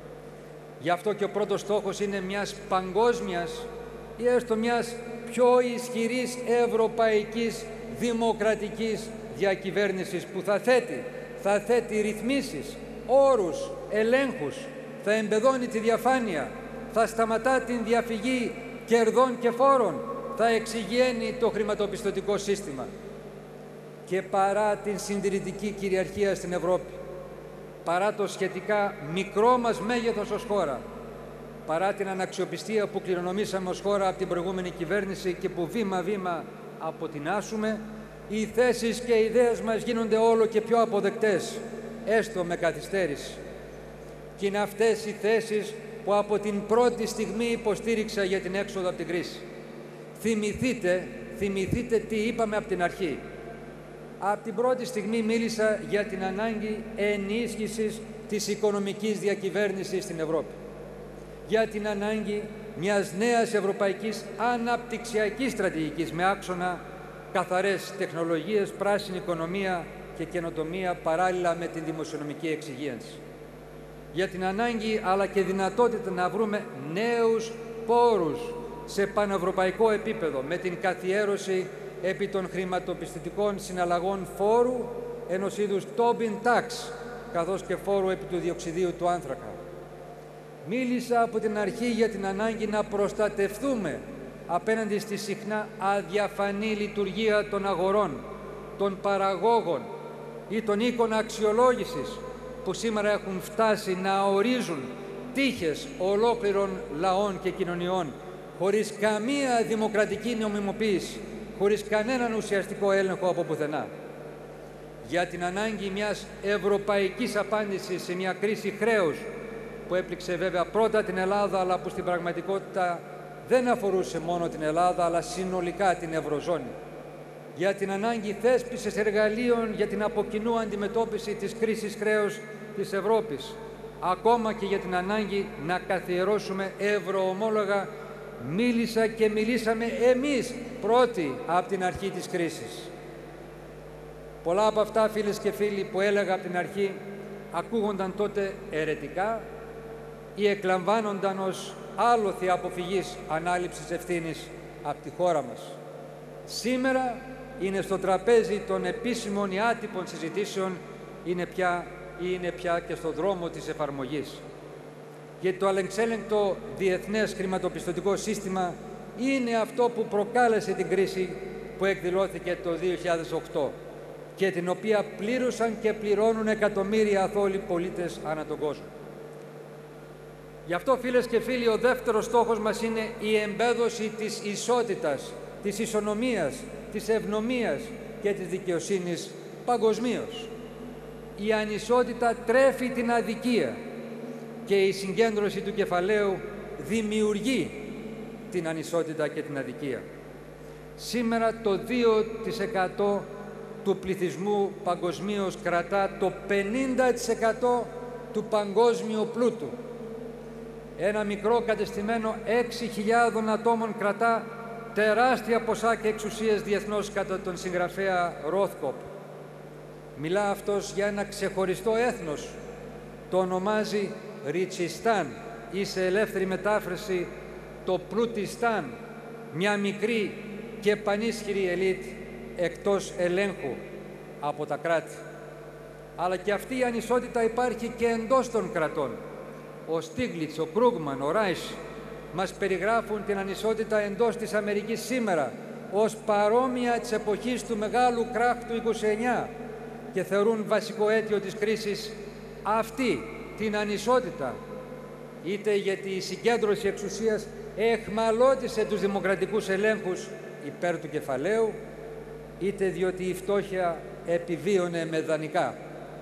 Speaker 2: Γι' αυτό και ο πρώτος στόχος είναι μιας παγκόσμιας ή έστω μιας πιο ισχυρής ευρωπαϊκής δημοκρατικής διακυβέρνησης που θα θέτει, θα θέτει ρυθμίσεις, όρους, ελέγχους, θα εμπεδώνει τη διαφάνεια, θα σταματά την διαφυγή κερδών και φόρων, θα εξηγιαίνει το χρηματοπιστωτικό σύστημα. Και παρά την συντηρητική κυριαρχία στην Ευρώπη, παρά το σχετικά μικρό μας μέγεθος ως χώρα, παρά την αναξιοπιστία που κληρονομήσαμε ως χώρα από την προηγούμενη κυβέρνηση και που βήμα-βήμα αποτινάσουμε, οι θέσεις και οι ιδέες μας γίνονται όλο και πιο αποδεκτές, έστω με καθυστέρηση. Και είναι αυτές οι θέσεις που από την πρώτη στιγμή υποστήριξα για την έξοδο από την κρίση. Θυμηθείτε, θυμηθείτε τι είπαμε από την αρχή. Από την πρώτη στιγμή μίλησα για την ανάγκη ενίσχυσης της οικονομικής διακυβέρνησης στην Ευρώπη. Για την ανάγκη μιας νέας ευρωπαϊκής αναπτυξιακής στρατηγικής με άξονα καθαρές τεχνολογίες, πράσινη οικονομία και καινοτομία παράλληλα με την δημοσιονομική εξυγίανση. Για την ανάγκη αλλά και δυνατότητα να βρούμε νέους πόρους σε πανευρωπαϊκό επίπεδο με την καθιέρωση επί των χρηματοπιστωτικών συναλλαγών φόρου, ενός είδους Tobin Tax, καθώς και φόρου επί του διοξιδίου του άνθρακα. Μίλησα από την αρχή για την ανάγκη να προστατευτούμε απέναντι στη συχνά αδιαφανή λειτουργία των αγορών, των παραγόγων ή των οίκων αξιολόγησης που σήμερα έχουν φτάσει να ορίζουν τύχες ολόκληρων λαών και κοινωνιών χωρίς καμία δημοκρατική νομιμοποίηση, χωρίς κανέναν ουσιαστικό έλεγχο από πουθενά. Για την ανάγκη μιας ευρωπαϊκής απάντησης σε μια κρίση χρέους που έπληξε βέβαια πρώτα την Ελλάδα, αλλά που στην πραγματικότητα δεν αφορούσε μόνο την Ελλάδα, αλλά συνολικά την Ευρωζώνη. Για την ανάγκη θέσπισης εργαλείων για την από κοινού αντιμετώπιση της κρίσης χρέους της Ευρώπης. Ακόμα και για την ανάγκη να καθιερώσουμε ευρωομόλογα μίλησα και μιλήσαμε εμείς πρώτοι από την αρχή της κρίσης. Πολλά από αυτά, φίλες και φίλοι, που έλεγα από την αρχή ακούγονταν τότε αιρετικά ή εκλαμβάνονταν ως άλοθη αποφυγής ανάληψης ευθύνης από τη χώρα μας. Σήμερα είναι στο τραπέζι των επίσημων ή άτυπων συζητήσεων, είναι πια ή είναι πια και στο δρόμο της εφαρμογής. Γιατί το αλεξέλεγκτο διεθνές χρηματοπιστωτικό σύστημα είναι αυτό που προκάλεσε την κρίση που εκδηλώθηκε το δύο χιλιάδες οκτώ και την οποία πλήρωσαν και πληρώνουν εκατομμύρια αθώοι πολίτες ανά τον κόσμο. Γι' αυτό, φίλες και φίλοι, ο δεύτερος στόχος μας είναι η εμπέδωση της ισότητας, της ισονομίας, της ευνομίας και της δικαιοσύνης παγκοσμίως. Η ανισότητα τρέφει την αδικία και η συγκέντρωση του κεφαλαίου δημιουργεί την ανισότητα και την αδικία. Σήμερα το δύο τοις εκατό του πληθυσμού παγκοσμίως κρατά το πενήντα τοις εκατό του παγκόσμιου πλούτου. Ένα μικρό κατεστημένο έξι χιλιάδων ατόμων κρατά τεράστια ποσά και εξουσίες διεθνώς κατά τον συγγραφέα Ρόθκοπ. Μιλά αυτός για ένα ξεχωριστό έθνος. Το ονομάζει Ριτσιστάν ή σε ελεύθερη μετάφραση το Πλουτιστάν, μια μικρή και πανίσχυρη ελίτ εκτός ελέγχου από τα κράτη. Αλλά και αυτή η ανισότητα υπάρχει και εντός των κρατών. Ο Στίγλιτς, ο Κρούγκμαν, ο Ράις μας περιγράφουν την ανισότητα εντός της Αμερικής σήμερα ως παρόμοια της εποχής του μεγάλου κράχ του είκοσι εννιά και θεωρούν βασικό αίτιο της κρίσης αυτή την ανισότητα, είτε γιατί η συγκέντρωση εξουσίας εχμαλώτισε τους δημοκρατικούς ελέγχους υπέρ του κεφαλαίου, είτε διότι η φτώχεια επιβίωνε με δανεικά.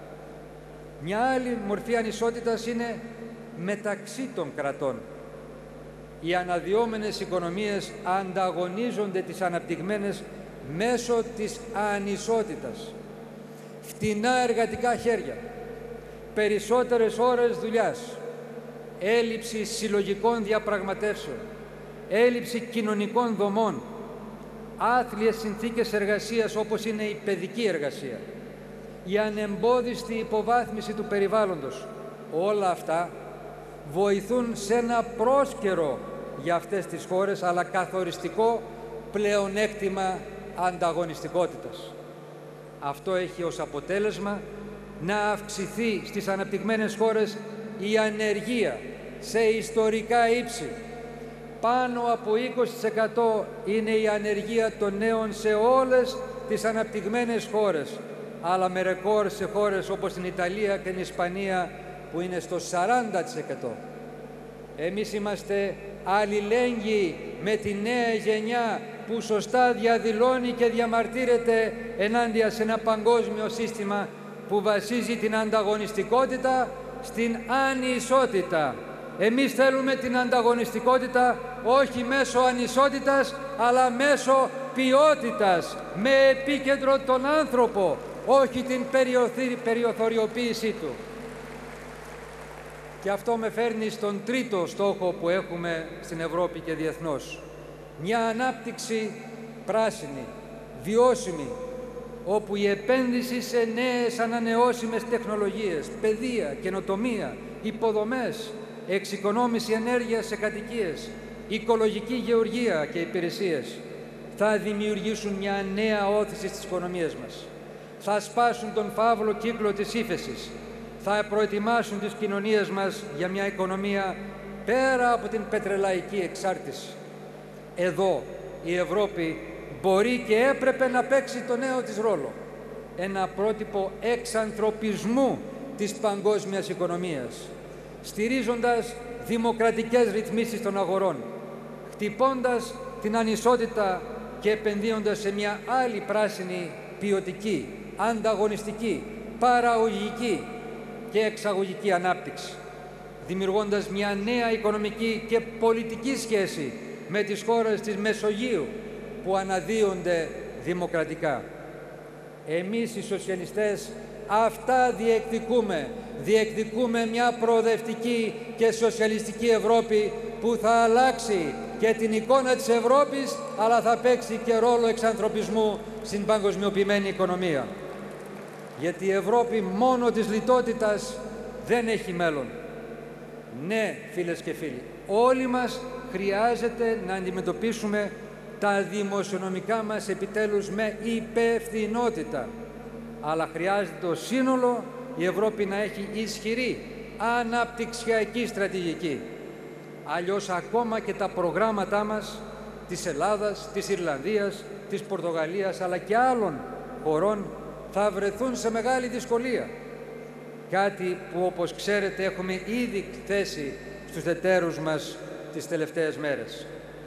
Speaker 2: Μια άλλη μορφή ανισότητας είναι μεταξύ των κρατών. Οι αναδυόμενες οικονομίες ανταγωνίζονται τις αναπτυγμένες μέσω της ανισότητας. Φτηνά εργατικά χέρια, περισσότερες ώρες δουλειάς, έλλειψη συλλογικών διαπραγματεύσεων, έλλειψη κοινωνικών δομών, άθλιες συνθήκες εργασίας όπως είναι η παιδική εργασία, η ανεμπόδιστη υποβάθμιση του περιβάλλοντος. Όλα αυτά βοηθούν σε ένα πρόσκαιρο για αυτές τις χώρες, αλλά καθοριστικό πλεονέκτημα ανταγωνιστικότητας. Αυτό έχει ως αποτέλεσμα να αυξηθεί στις αναπτυγμένες χώρες η ανεργία σε ιστορικά ύψη. Πάνω από είκοσι τοις εκατό είναι η ανεργία των νέων σε όλες τις αναπτυγμένες χώρες, αλλά με ρεκόρ σε χώρες όπως την Ιταλία και την Ισπανία που είναι στο σαράντα τοις εκατό. Εμείς είμαστε αλληλέγγυοι με τη νέα γενιά που σωστά διαδηλώνει και διαμαρτύρεται ενάντια σε ένα παγκόσμιο σύστημα που βασίζει την ανταγωνιστικότητα στην ανισότητα. Εμείς θέλουμε την ανταγωνιστικότητα όχι μέσω ανισότητας, αλλά μέσω ποιότητας, με επίκεντρο τον άνθρωπο, όχι την περιοθωριοποίησή του. Και αυτό με φέρνει στον τρίτο στόχο που έχουμε στην Ευρώπη και διεθνώς. Μια ανάπτυξη πράσινη, βιώσιμη, όπου η επένδυση σε νέες ανανεώσιμες τεχνολογίες, παιδεία, καινοτομία, υποδομές, εξοικονόμηση ενέργειας σε κατοικίες, οικολογική γεωργία και υπηρεσίες θα δημιουργήσουν μια νέα όθηση στις οικονομίες μας. Θα σπάσουν τον φαύλο κύκλο της ύφεσης. Θα προετοιμάσουν τις κοινωνίες μας για μια οικονομία πέρα από την πετρελαϊκή εξάρτηση. Εδώ η Ευρώπη μπορεί και έπρεπε να παίξει το νέο της ρόλο. Ένα πρότυπο εξανθρωπισμού της παγκόσμιας οικονομίας, στηρίζοντας δημοκρατικές ρυθμίσεις των αγορών, χτυπώντας την ανισότητα και επενδύοντας σε μια άλλη πράσινη, ποιοτική, ανταγωνιστική, παραγωγική και εξαγωγική ανάπτυξη, δημιουργώντας μια νέα οικονομική και πολιτική σχέση με τις χώρες της Μεσογείου που αναδύονται δημοκρατικά. Εμείς οι σοσιαλιστές αυτά διεκδικούμε. Διεκδικούμε μια προοδευτική και σοσιαλιστική Ευρώπη που θα αλλάξει και την εικόνα της Ευρώπης, αλλά θα παίξει και ρόλο εξανθρωπισμού στην παγκοσμιοποιημένη οικονομία. Γιατί η Ευρώπη μόνο της λιτότητας δεν έχει μέλλον. Ναι, φίλες και φίλοι, όλοι μας χρειάζεται να αντιμετωπίσουμε τα δημοσιονομικά μας επιτέλους με υπευθυνότητα. Αλλά χρειάζεται το σύνολο η Ευρώπη να έχει ισχυρή αναπτυξιακή στρατηγική. Αλλιώς ακόμα και τα προγράμματά μας της Ελλάδας, της Ιρλανδίας, της Πορτογαλίας αλλά και άλλων χωρών θα βρεθούν σε μεγάλη δυσκολία. Κάτι που, όπως ξέρετε, έχουμε ήδη θέσει στους εταίρους μας τις τελευταίες μέρες.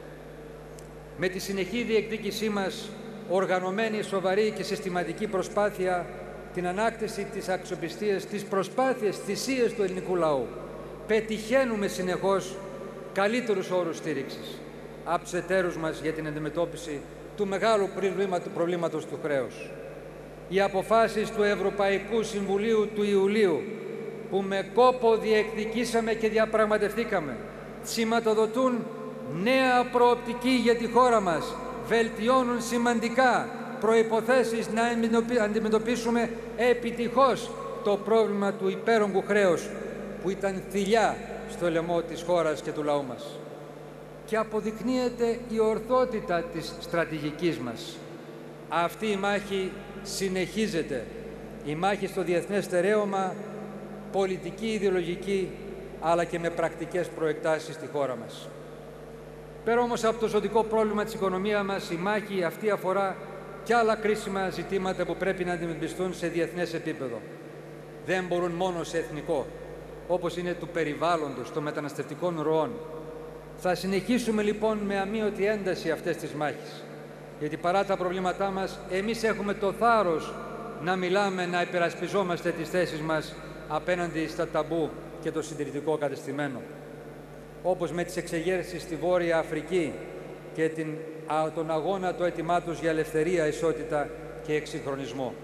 Speaker 2: Με τη συνεχή διεκδίκησή μας, οργανωμένη, σοβαρή και συστηματική προσπάθεια, την ανάκτηση της αξιοπιστίας, τις προσπάθειες, θυσίες του ελληνικού λαού, πετυχαίνουμε συνεχώς καλύτερους όρους στήριξης από τους εταίρους μας για την αντιμετώπιση του μεγάλου προβλήματος του χρέους. Οι αποφάσεις του Ευρωπαϊκού Συμβουλίου του Ιουλίου, που με κόπο διεκδικήσαμε και διαπραγματευτήκαμε, σηματοδοτούν νέα προοπτική για τη χώρα μας, βελτιώνουν σημαντικά προϋποθέσεις να αντιμετωπίσουμε επιτυχώς το πρόβλημα του υπέρογκου χρέους που ήταν θηλιά στο λαιμό της χώρας και του λαού μας. Και αποδεικνύεται η ορθότητα της στρατηγικής μας. Αυτή η μάχη συνεχίζεται. Η μάχη στο διεθνές στερέωμα, πολιτική, ιδεολογική, αλλά και με πρακτικές προεκτάσεις στη χώρα μας. Πέρα όμως από το ζωτικό πρόβλημα της οικονομίας μας, η μάχη αυτή αφορά και άλλα κρίσιμα ζητήματα που πρέπει να αντιμετωπιστούν σε διεθνές επίπεδο. Δεν μπορούν μόνο σε εθνικό, όπως είναι του περιβάλλοντος, των μεταναστευτικών ροών. Θα συνεχίσουμε λοιπόν με αμείωτη ένταση αυτές τις μάχες, γιατί παρά τα προβλήματά μας, εμείς έχουμε το θάρρος να μιλάμε, να υπερασπιζόμαστε τις θέσεις μας απέναντι στα ταμπού και το συντηρητικό κατεστημένο. Όπως με τις εξεγέρσεις στη Βόρεια Αφρική και την, α, τον αγώνα το αίτημά τους για ελευθερία, ισότητα και εξυγχρονισμό.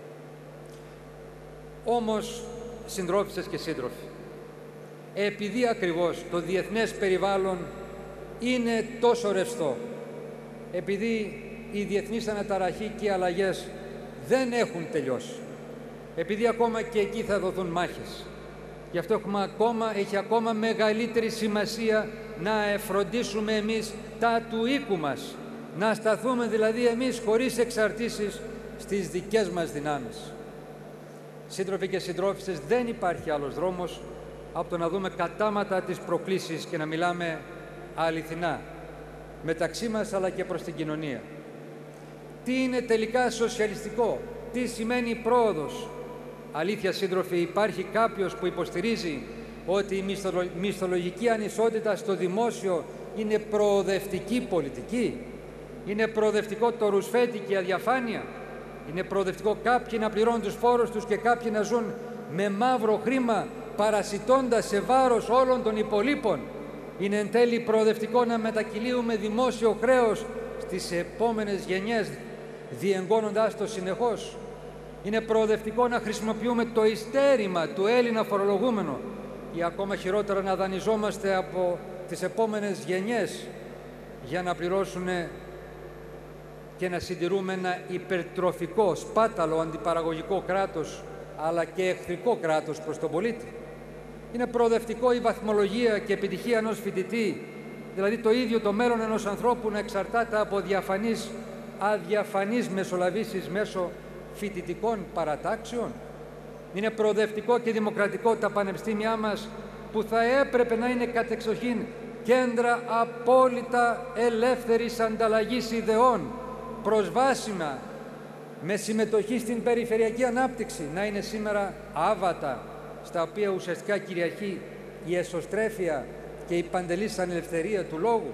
Speaker 2: Όμως, συντρόφισσες και σύντροφοι, επειδή ακριβώς το διεθνές περιβάλλον είναι τόσο ρευστό, επειδή οι διεθνείς αναταραχή και οι αλλαγές δεν έχουν τελειώσει, επειδή ακόμα και εκεί θα δοθούν μάχες, γι' αυτό έχουμε ακόμα, έχει ακόμα μεγαλύτερη σημασία να εφροντίσουμε εμείς τα του οίκου μας, να σταθούμε δηλαδή εμείς χωρίς εξαρτήσεις στις δικές μας δυνάμεις. Σύντροφοι και συντρόφισσες, δεν υπάρχει άλλος δρόμος από το να δούμε κατάματα τις προκλήσεις και να μιλάμε αληθινά μεταξύ μας αλλά και προς την κοινωνία. Τι είναι τελικά σοσιαλιστικό, τι σημαίνει πρόοδος? Αλήθεια, σύντροφοι, υπάρχει κάποιος που υποστηρίζει ότι η μισθολογική ανισότητα στο δημόσιο είναι προοδευτική πολιτική? Είναι προοδευτικό το ρουσφέτη και η αδιαφάνεια? Είναι προοδευτικό κάποιοι να πληρώνουν τους φόρους τους και κάποιοι να ζουν με μαύρο χρήμα, παρασιτώντας σε βάρος όλων των υπολείπων? Είναι εν τέλει προοδευτικό να μετακυλίουμε δημόσιο χρέος στις επόμενες γενιές, διεγγώνοντάς το συνεχώς? Είναι προοδευτικό να χρησιμοποιούμε το ειστέρημα του Έλληνα φορολογούμενου ή ακόμα χειρότερα να δανειζόμαστε από τις επόμενες γενιές για να πληρώσουν και να συντηρούμε ένα υπερτροφικό, σπάταλο, αντιπαραγωγικό κράτος, αλλά και εχθρικό κράτος προς τον πολίτη? Είναι προοδευτικό η βαθμολογία και επιτυχία ενός φοιτητή, δηλαδή το ίδιο το μέλλον ενός ανθρώπου, να εξαρτάται από διαφανείς, αδιαφανείς μεσολαβήσεις μέσω φοιτητικών παρατάξεων? Είναι προοδευτικό και δημοκρατικό τα πανεπιστήμια μας, που θα έπρεπε να είναι κατεξοχήν κέντρα απόλυτα ελεύθερης ανταλλαγής ιδεών, προσβάσιμα, με συμμετοχή στην περιφερειακή ανάπτυξη, να είναι σήμερα άβατα, στα οποία ουσιαστικά κυριαρχεί η εσωστρέφεια και η παντελής ανελευθερία του λόγου?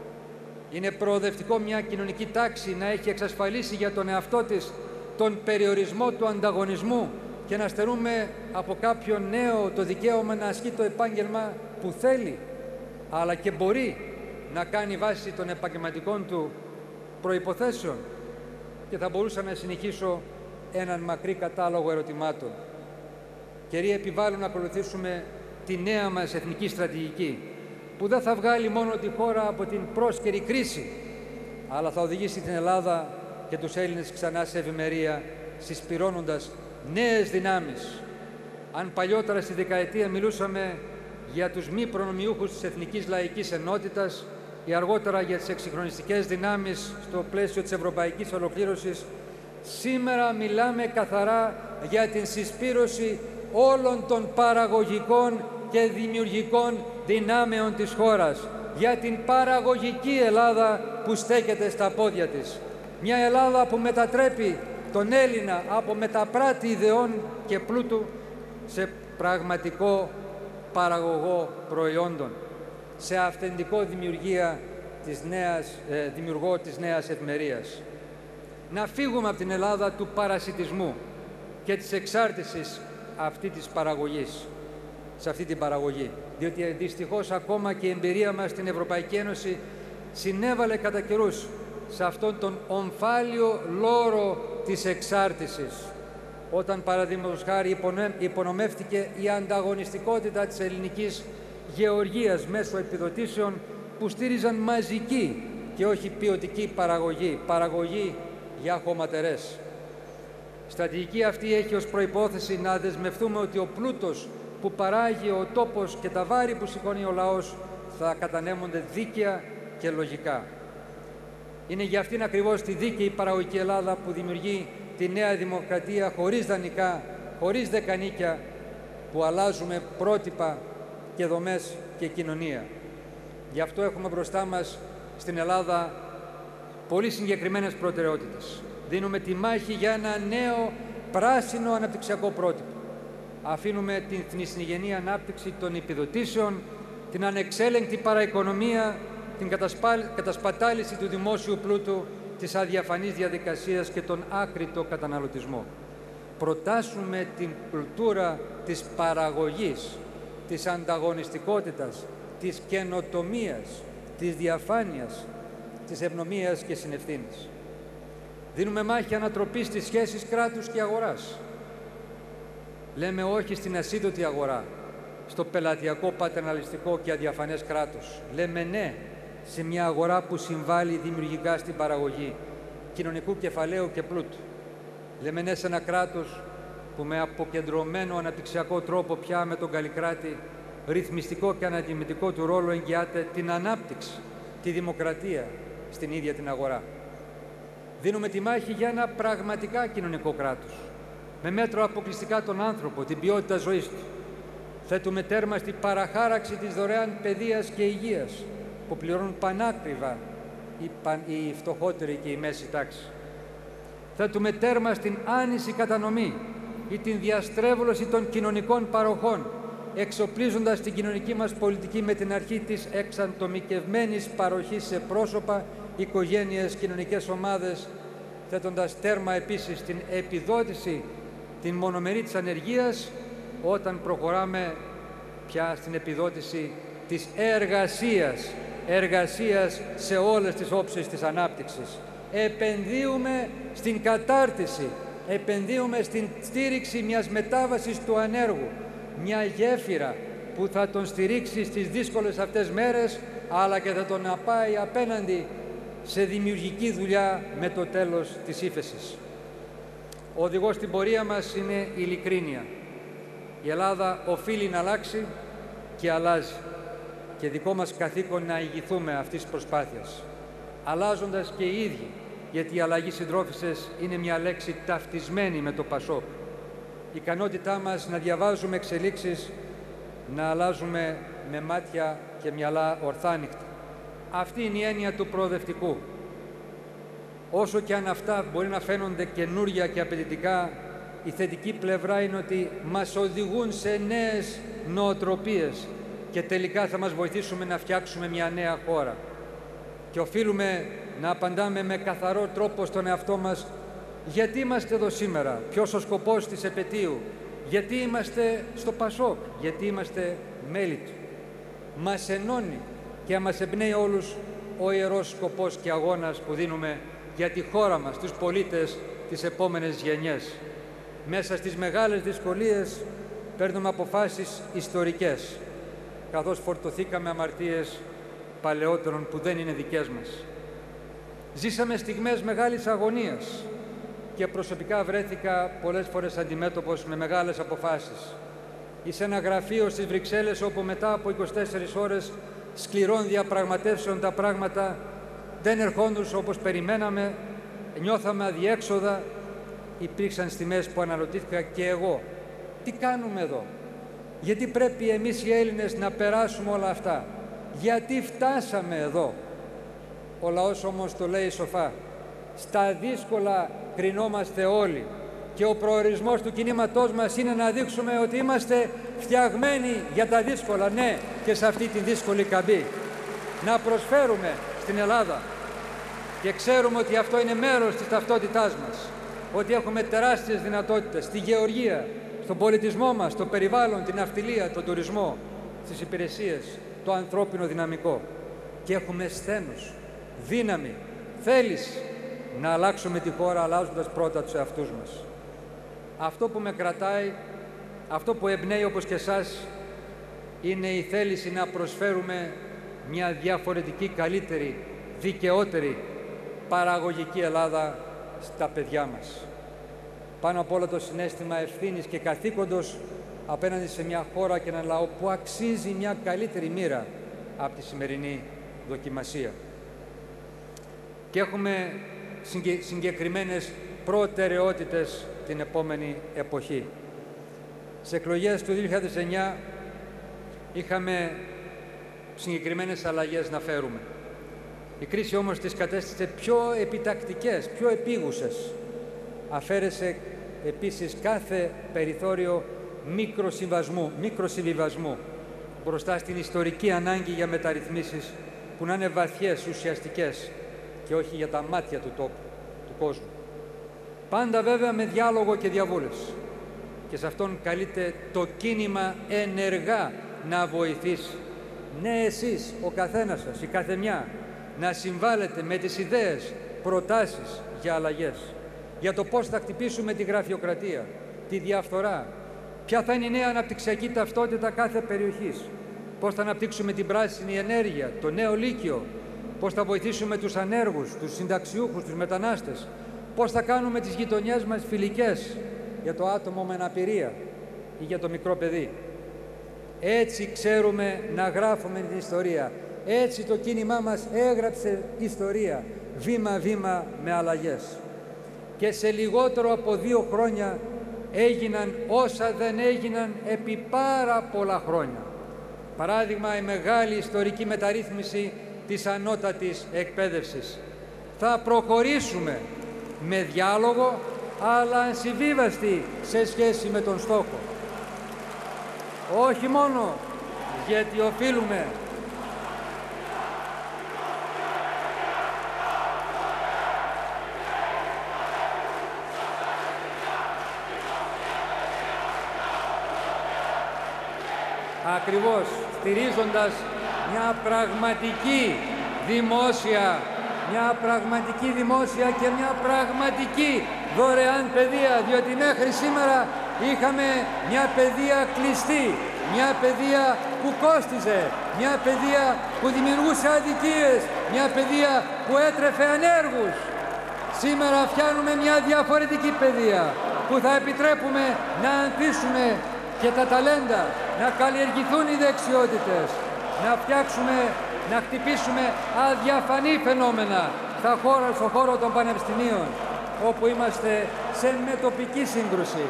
Speaker 2: Είναι προοδευτικό μια κοινωνική τάξη να έχει εξασφαλίσει για τον εαυτό της τον περιορισμό του ανταγωνισμού και να στερούμε από κάποιον νέο το δικαίωμα να ασκεί το επάγγελμα που θέλει, αλλά και μπορεί να κάνει βάση των επαγγελματικών του προϋποθέσεων? Και θα μπορούσα να συνεχίσω έναν μακρύ κατάλογο ερωτημάτων. Καιροί επιβάλλουν να ακολουθήσουμε τη νέα μας εθνική στρατηγική, που δεν θα βγάλει μόνο τη χώρα από την πρόσκαιρη κρίση, αλλά θα οδηγήσει την Ελλάδα και τους Έλληνες ξανά σε ευημερία, συσπυρώνοντας νέες δυνάμεις. Αν παλιότερα στη δεκαετία μιλούσαμε για τους μη προνομιούχους της Εθνικής Λαϊκής Ενότητας ή αργότερα για τις εξυγχρονιστικές δυνάμεις στο πλαίσιο της ευρωπαϊκής ολοκλήρωσης, σήμερα μιλάμε καθαρά για την συσπήρωση όλων των παραγωγικών και δημιουργικών δυνάμεων της χώρας, για την παραγωγική Ελλάδα που στέκεται στα πόδια της. Μια Ελλάδα που μετατρέπει τον Έλληνα από μεταπράτη ιδεών και πλούτου σε πραγματικό παραγωγό προϊόντων, σε αυθεντικό δημιουργία της νέας, ε, δημιουργό της νέας ευημερίας. Να φύγουμε από την Ελλάδα του παρασιτισμού και της εξάρτησης αυτή της παραγωγής, σε αυτή την παραγωγή. Διότι δυστυχώς ακόμα και η εμπειρία μας στην Ευρωπαϊκή Ένωση συνέβαλε κατά καιρούς σε αυτόν τον ομφάλιο λόρο της εξάρτησης, όταν παραδείγματος χάρη υπονομεύτηκε η ανταγωνιστικότητα της ελληνικής γεωργίας μέσω επιδοτήσεων που στήριζαν μαζική και όχι ποιοτική παραγωγή, παραγωγή για χωματερές. Η στρατηγική αυτή έχει ως προϋπόθεση να δεσμευτούμε ότι ο πλούτος που παράγει ο τόπος και τα βάρη που σηκώνει ο λαός θα κατανέμονται δίκαια και λογικά. Είναι για αυτήν ακριβώς τη δίκαιη παραγωγική Ελλάδα που δημιουργεί τη νέα δημοκρατία χωρίς δανεικά, χωρίς δεκανίκια, που αλλάζουμε πρότυπα και δομές και κοινωνία. Γι' αυτό έχουμε μπροστά μας στην Ελλάδα πολύ συγκεκριμένες προτεραιότητες. Δίνουμε τη μάχη για ένα νέο πράσινο αναπτυξιακό πρότυπο. Αφήνουμε την θνησιγενή ανάπτυξη των επιδοτήσεων, την ανεξέλεγκτη παραοικονομία, την κατασπατάληση του δημόσιου πλούτου, της αδιαφανής διαδικασίας και τον άκρητο καταναλωτισμό. Προτάσουμε την κουλτούρα της παραγωγής, της ανταγωνιστικότητας, της καινοτομίας, της διαφάνειας, της ευνομίας και συνευθύνης. Δίνουμε μάχη ανατροπής στις σχέσεις κράτους και αγοράς. Λέμε όχι στην ασίδωτη αγορά, στο πελατειακό, πατερναλιστικό και αδιαφανές κράτος. Λέμε ναι σε μια αγορά που συμβάλλει δημιουργικά στην παραγωγή κοινωνικού κεφαλαίου και πλούτου. Λέμε ναι σε ένα κράτος που με αποκεντρωμένο αναπτυξιακό τρόπο πια με τον καλλικράτη ρυθμιστικό και ανατιμητικό του ρόλο εγγυάται την ανάπτυξη, τη δημοκρατία στην ίδια την αγορά. Δίνουμε τη μάχη για ένα πραγματικά κοινωνικό κράτος, με μέτρο αποκλειστικά τον άνθρωπο, την ποιότητα ζωής του. Θέτουμε τέρμα στην παραχάραξη της δωρεάν παιδείας και υγείας, που πληρώνουν πανάκριβα οι, παν, οι φτωχότεροι και η μέση τάξη. Θέτουμε τέρμα στην άνηση κατανομή ή την διαστρέβλωση των κοινωνικών παροχών, εξοπλίζοντας την κοινωνική μας πολιτική με την αρχή της εξατομικευμένης παροχής σε πρόσωπα, οικογένειες, κοινωνικές ομάδες, θέτοντας τέρμα επίσης στην επιδότηση, την μονομερή της ανεργίας, όταν προχωράμε πια στην επιδότηση της εργασίας, εργασίας σε όλες τις όψεις της ανάπτυξης. Επενδύουμε στην κατάρτιση, επενδύουμε στην στήριξη μιας μετάβασης του ανέργου, μια γέφυρα που θα τον στηρίξει στις δύσκολες αυτές μέρες, αλλά και θα τον απάει απέναντι σε δημιουργική δουλειά με το τέλος της ύφεσης. Ο οδηγός στην πορεία μας είναι η ειλικρίνεια. Η Ελλάδα οφείλει να αλλάξει και αλλάζει. Και δικό μας καθήκον να ηγηθούμε αυτής της προσπάθειας. Αλλάζοντας και οι ίδιοι, γιατί η αλλαγή, συντρόφισσες, είναι μια λέξη ταυτισμένη με το Πασόκ. Η ικανότητά μας να διαβάζουμε εξελίξεις, να αλλάζουμε με μάτια και μυαλά ορθάνυχτα. Αυτή είναι η έννοια του προοδευτικού. Όσο και αν αυτά μπορεί να φαίνονται καινούρια και απαιτητικά, η θετική πλευρά είναι ότι μας οδηγούν σε νέες νοοτροπίες και τελικά θα μας βοηθήσουμε να φτιάξουμε μια νέα χώρα. Και οφείλουμε να απαντάμε με καθαρό τρόπο στον εαυτό μας γιατί είμαστε εδώ σήμερα, ποιος ο σκοπός της επετείου, γιατί είμαστε στο Πασόκ, γιατί είμαστε μέλη του. Μας ενώνει και μας εμπνέει όλους ο ιερός σκοπός και αγώνας που δίνουμε για τη χώρα μας, τους πολίτες, τις επόμενες γενιές. Μέσα στις μεγάλες δυσκολίες παίρνουμε αποφάσεις ιστορικές, καθώς φορτωθήκαμε αμαρτίες παλαιότερων που δεν είναι δικές μας. Ζήσαμε στιγμές μεγάλης αγωνίας και προσωπικά βρέθηκα πολλές φορές αντιμέτωπος με μεγάλες αποφάσεις. Ή σε ένα γραφείο στις Βρυξέλλες, όπου μετά από είκοσι τέσσερις ώρες σκληρών διαπραγματεύσεων τα πράγματα δεν ερχόντουσαν όπως περιμέναμε, νιώθαμε αδιέξοδα. Υπήρξαν στιγμές που αναρωτήθηκα και εγώ, τι κάνουμε εδώ, γιατί πρέπει εμείς οι Έλληνες να περάσουμε όλα αυτά, γιατί φτάσαμε εδώ. Ο λαός όμως το λέει σοφά, στα δύσκολα κρινόμαστε όλοι και ο προορισμός του κινήματός μας είναι να δείξουμε ότι είμαστε φτιαγμένοι για τα δύσκολα, ναι, και σε αυτή τη δύσκολη καμπή. Να προσφέρουμε στην Ελλάδα και ξέρουμε ότι αυτό είναι μέρος της ταυτότητάς μας, ότι έχουμε τεράστιες δυνατότητες στη γεωργία, στον πολιτισμό μας, στο περιβάλλον, την ναυτιλία, τον τουρισμό, στις υπηρεσίες, το ανθρώπινο δυναμικό. Και έχουμε σθένος, δύναμη, θέληση να αλλάξουμε τη χώρα αλλάζοντας πρώτα τους εαυτούς μας. Αυτό που με κρατάει, αυτό που εμπνέει όπως και εσάς, είναι η θέληση να προσφέρουμε μια διαφορετική, καλύτερη, δικαιότερη, παραγωγική Ελλάδα στα παιδιά μας. Πάνω απ' όλα το συναίσθημα ευθύνης και καθήκοντος απέναντι σε μια χώρα και έναν λαό που αξίζει μια καλύτερη μοίρα από τη σημερινή δοκιμασία. Και έχουμε συγκεκριμένες προτεραιότητες την επόμενη εποχή. Σε εκλογές του δύο χιλιάδες εννιά είχαμε συγκεκριμένες αλλαγές να φέρουμε. Η κρίση όμως τις κατέστησε πιο επιτακτικές, πιο επίγουσες. Αφαίρεσε επίσης κάθε περιθώριο μικροσυμβασμού, μικροσυμβιβασμού μπροστά στην ιστορική ανάγκη για μεταρρυθμίσεις που να είναι βαθιές, ουσιαστικές και όχι για τα μάτια του τόπου, του κόσμου. Πάντα βέβαια με διάλογο και διαβούλευση. Και σε αυτόν καλείται το κίνημα ενεργά να βοηθήσει. Ναι, εσείς, ο καθένας σας, η καθεμιά, να συμβάλλετε με τις ιδέες, προτάσεις για αλλαγές. Για το πώς θα χτυπήσουμε τη γραφειοκρατία, τη διαφθορά, ποια θα είναι η νέα αναπτυξιακή ταυτότητα κάθε περιοχής, πώς θα αναπτύξουμε την πράσινη ενέργεια, το νέο λύκειο, πώς θα βοηθήσουμε τους ανέργους, τους συνταξιούχους, τους μετανάστες, πώς θα κάνουμε τις γειτονιές μας φιλικές για το άτομο με αναπηρία ή για το μικρό παιδί. Έτσι ξέρουμε να γράφουμε την ιστορία. Έτσι το κίνημά μας έγραψε ιστορία, βήμα-βήμα με αλλαγές. Και σε λιγότερο από δύο χρόνια έγιναν όσα δεν έγιναν επί πάρα πολλά χρόνια. Παράδειγμα, η μεγάλη ιστορική μεταρρύθμιση της ανώτατης εκπαίδευσης. Θα προχωρήσουμε με διάλογο, αλλά ασυμβίβαστη σε σχέση με τον στόχο. Όχι μόνο γιατί οφείλουμε ακριβώς στηρίζοντας μια πραγματική δημόσια, μια πραγματική δημόσια και μια πραγματική δωρεάν παιδεία, διότι μέχρι σήμερα είχαμε μια παιδεία κλειστή, μια παιδεία που κόστιζε, μια παιδεία που δημιουργούσε αδικίες, μια παιδεία που έτρεφε ανέργους. Σήμερα φτιάχνουμε μια διαφορετική παιδεία που θα επιτρέπουμε να ανθίσουμε και τα ταλέντα, να καλλιεργηθούν οι δεξιότητες, να φτιάξουμε, να χτυπήσουμε αδιαφανή φαινόμενα στα χώρα, στο χώρο των πανεπιστημίων, όπου είμαστε σε μετοπική σύγκρουση.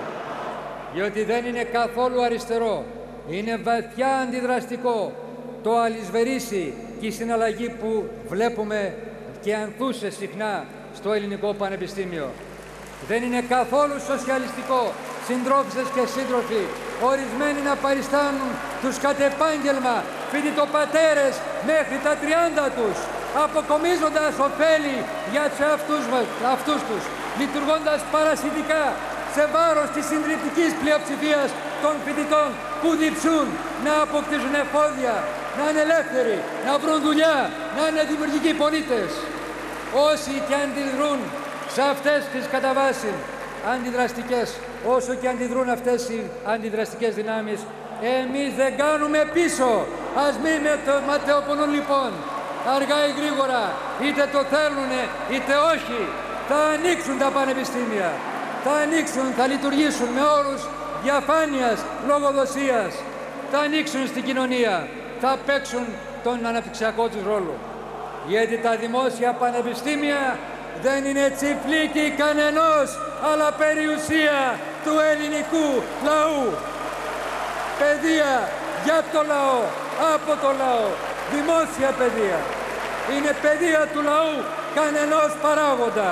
Speaker 2: Διότι δεν είναι καθόλου αριστερό, είναι βαθιά αντιδραστικό το αλυσβερίσι και η συναλλαγή που βλέπουμε και ανθούσε συχνά στο ελληνικό πανεπιστήμιο. Δεν είναι καθόλου σοσιαλιστικό, συντρόφισσες και σύντροφοι, ορισμένοι να παριστάνουν τους κατ' επάγγελμα φοιτητοπατέρες μέχρι τα τριάντα τους, αποκομίζοντας ωφέλη για τους αυτούς, αυτούς τους, λειτουργώντας παρασιτικά σε βάρος της συντριπτικής πλειοψηφίας των φοιτητών που διψούν να αποκτήσουν εφόδια, να είναι ελεύθεροι, να βρουν δουλειά, να είναι δημιουργικοί πολίτες. Όσοι και αντιδρούν σε αυτές τις κατά βάση αντιδραστικές, όσο και αντιδρούν αυτές οι αντιδραστικές δυνάμεις, εμείς δεν κάνουμε πίσω. Ας μην με το ματαιοπονούν λοιπόν. Αργά ή γρήγορα, είτε το θέλουν είτε όχι, θα ανοίξουν τα πανεπιστήμια. Θα ανοίξουν, θα λειτουργήσουν με όρους διαφάνειας, λογοδοσίας. Θα ανοίξουν στην κοινωνία, θα παίξουν τον αναπτυξιακό τους ρόλο. Γιατί τα δημόσια πανεπιστήμια δεν είναι τσιφλίκι κανενός, αλλά περιουσία του ελληνικού λαού. Παιδεία για το λαό, από το λαό, δημόσια παιδεία. Είναι παιδεία του λαού, κανενός παράγοντα.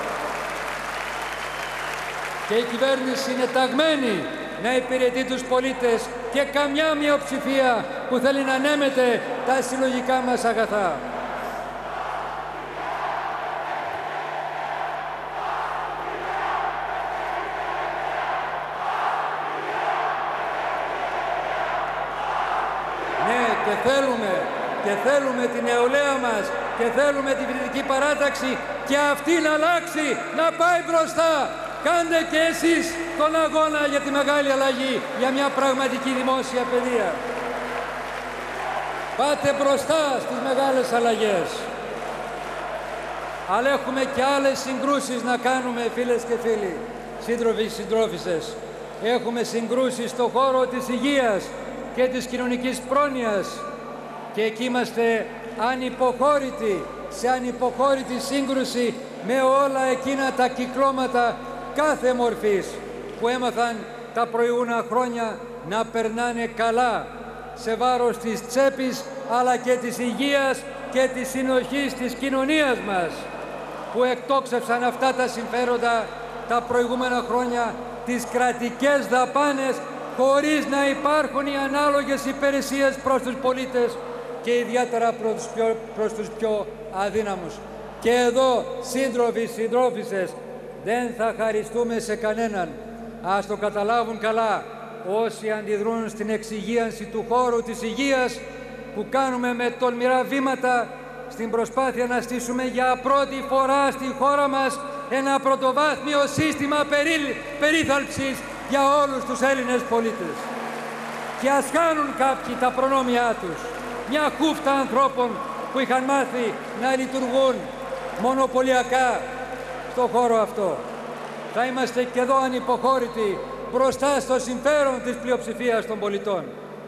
Speaker 2: Και η κυβέρνηση είναι ταγμένη να υπηρετεί τους πολίτες και καμιά μειοψηφία που θέλει να ανέμεται τα συλλογικά μας αγαθά. Και θέλουμε, και θέλουμε την νεολαία μας και θέλουμε την φοιτητική παράταξη και αυτή να αλλάξει, να πάει μπροστά. Κάντε και εσείς τον αγώνα για τη μεγάλη αλλαγή, για μια πραγματική δημόσια παιδεία. Πάτε μπροστά στις μεγάλες αλλαγές. Αλλά έχουμε και άλλες συγκρούσεις να κάνουμε, φίλες και φίλοι, σύντροφοι και συντρόφισσες. Έχουμε συγκρούσεις στον χώρο της υγείας και της κοινωνικής πρόνοιας και εκεί είμαστε ανυποχώρητοι, σε ανυποχώρητη σύγκρουση με όλα εκείνα τα κυκλώματα κάθε μορφής που έμαθαν τα προηγούμενα χρόνια να περνάνε καλά σε βάρος της τσέπης αλλά και της υγείας και της συνοχής της κοινωνίας μας, που εκτόξευσαν αυτά τα συμφέροντα τα προηγούμενα χρόνια τις κρατικές δαπάνες χωρίς να υπάρχουν οι ανάλογες υπηρεσίες προς τους πολίτες και ιδιαίτερα προς τους πιο, προς τους πιο αδύναμους. Και εδώ, σύντροφοι, συντρόφισσες, δεν θα χαριστούμε σε κανέναν. Ας το καταλάβουν καλά όσοι αντιδρούν στην εξυγίανση του χώρου της υγείας που κάνουμε με τολμηρά βήματα στην προσπάθεια να στήσουμε για πρώτη φορά στη χώρα μας ένα πρωτοβάθμιο σύστημα περί, περίθαλψης για όλους τους Έλληνες πολίτες. Και ας κάνουν κάποιοι τα προνόμια τους, μια χούφτα ανθρώπων που είχαν μάθει να λειτουργούν μονοπωλιακά στο χώρο αυτό. Θα είμαστε και εδώ ανυποχώρητοι μπροστά στο συμφέρον της πλειοψηφίας των πολιτών.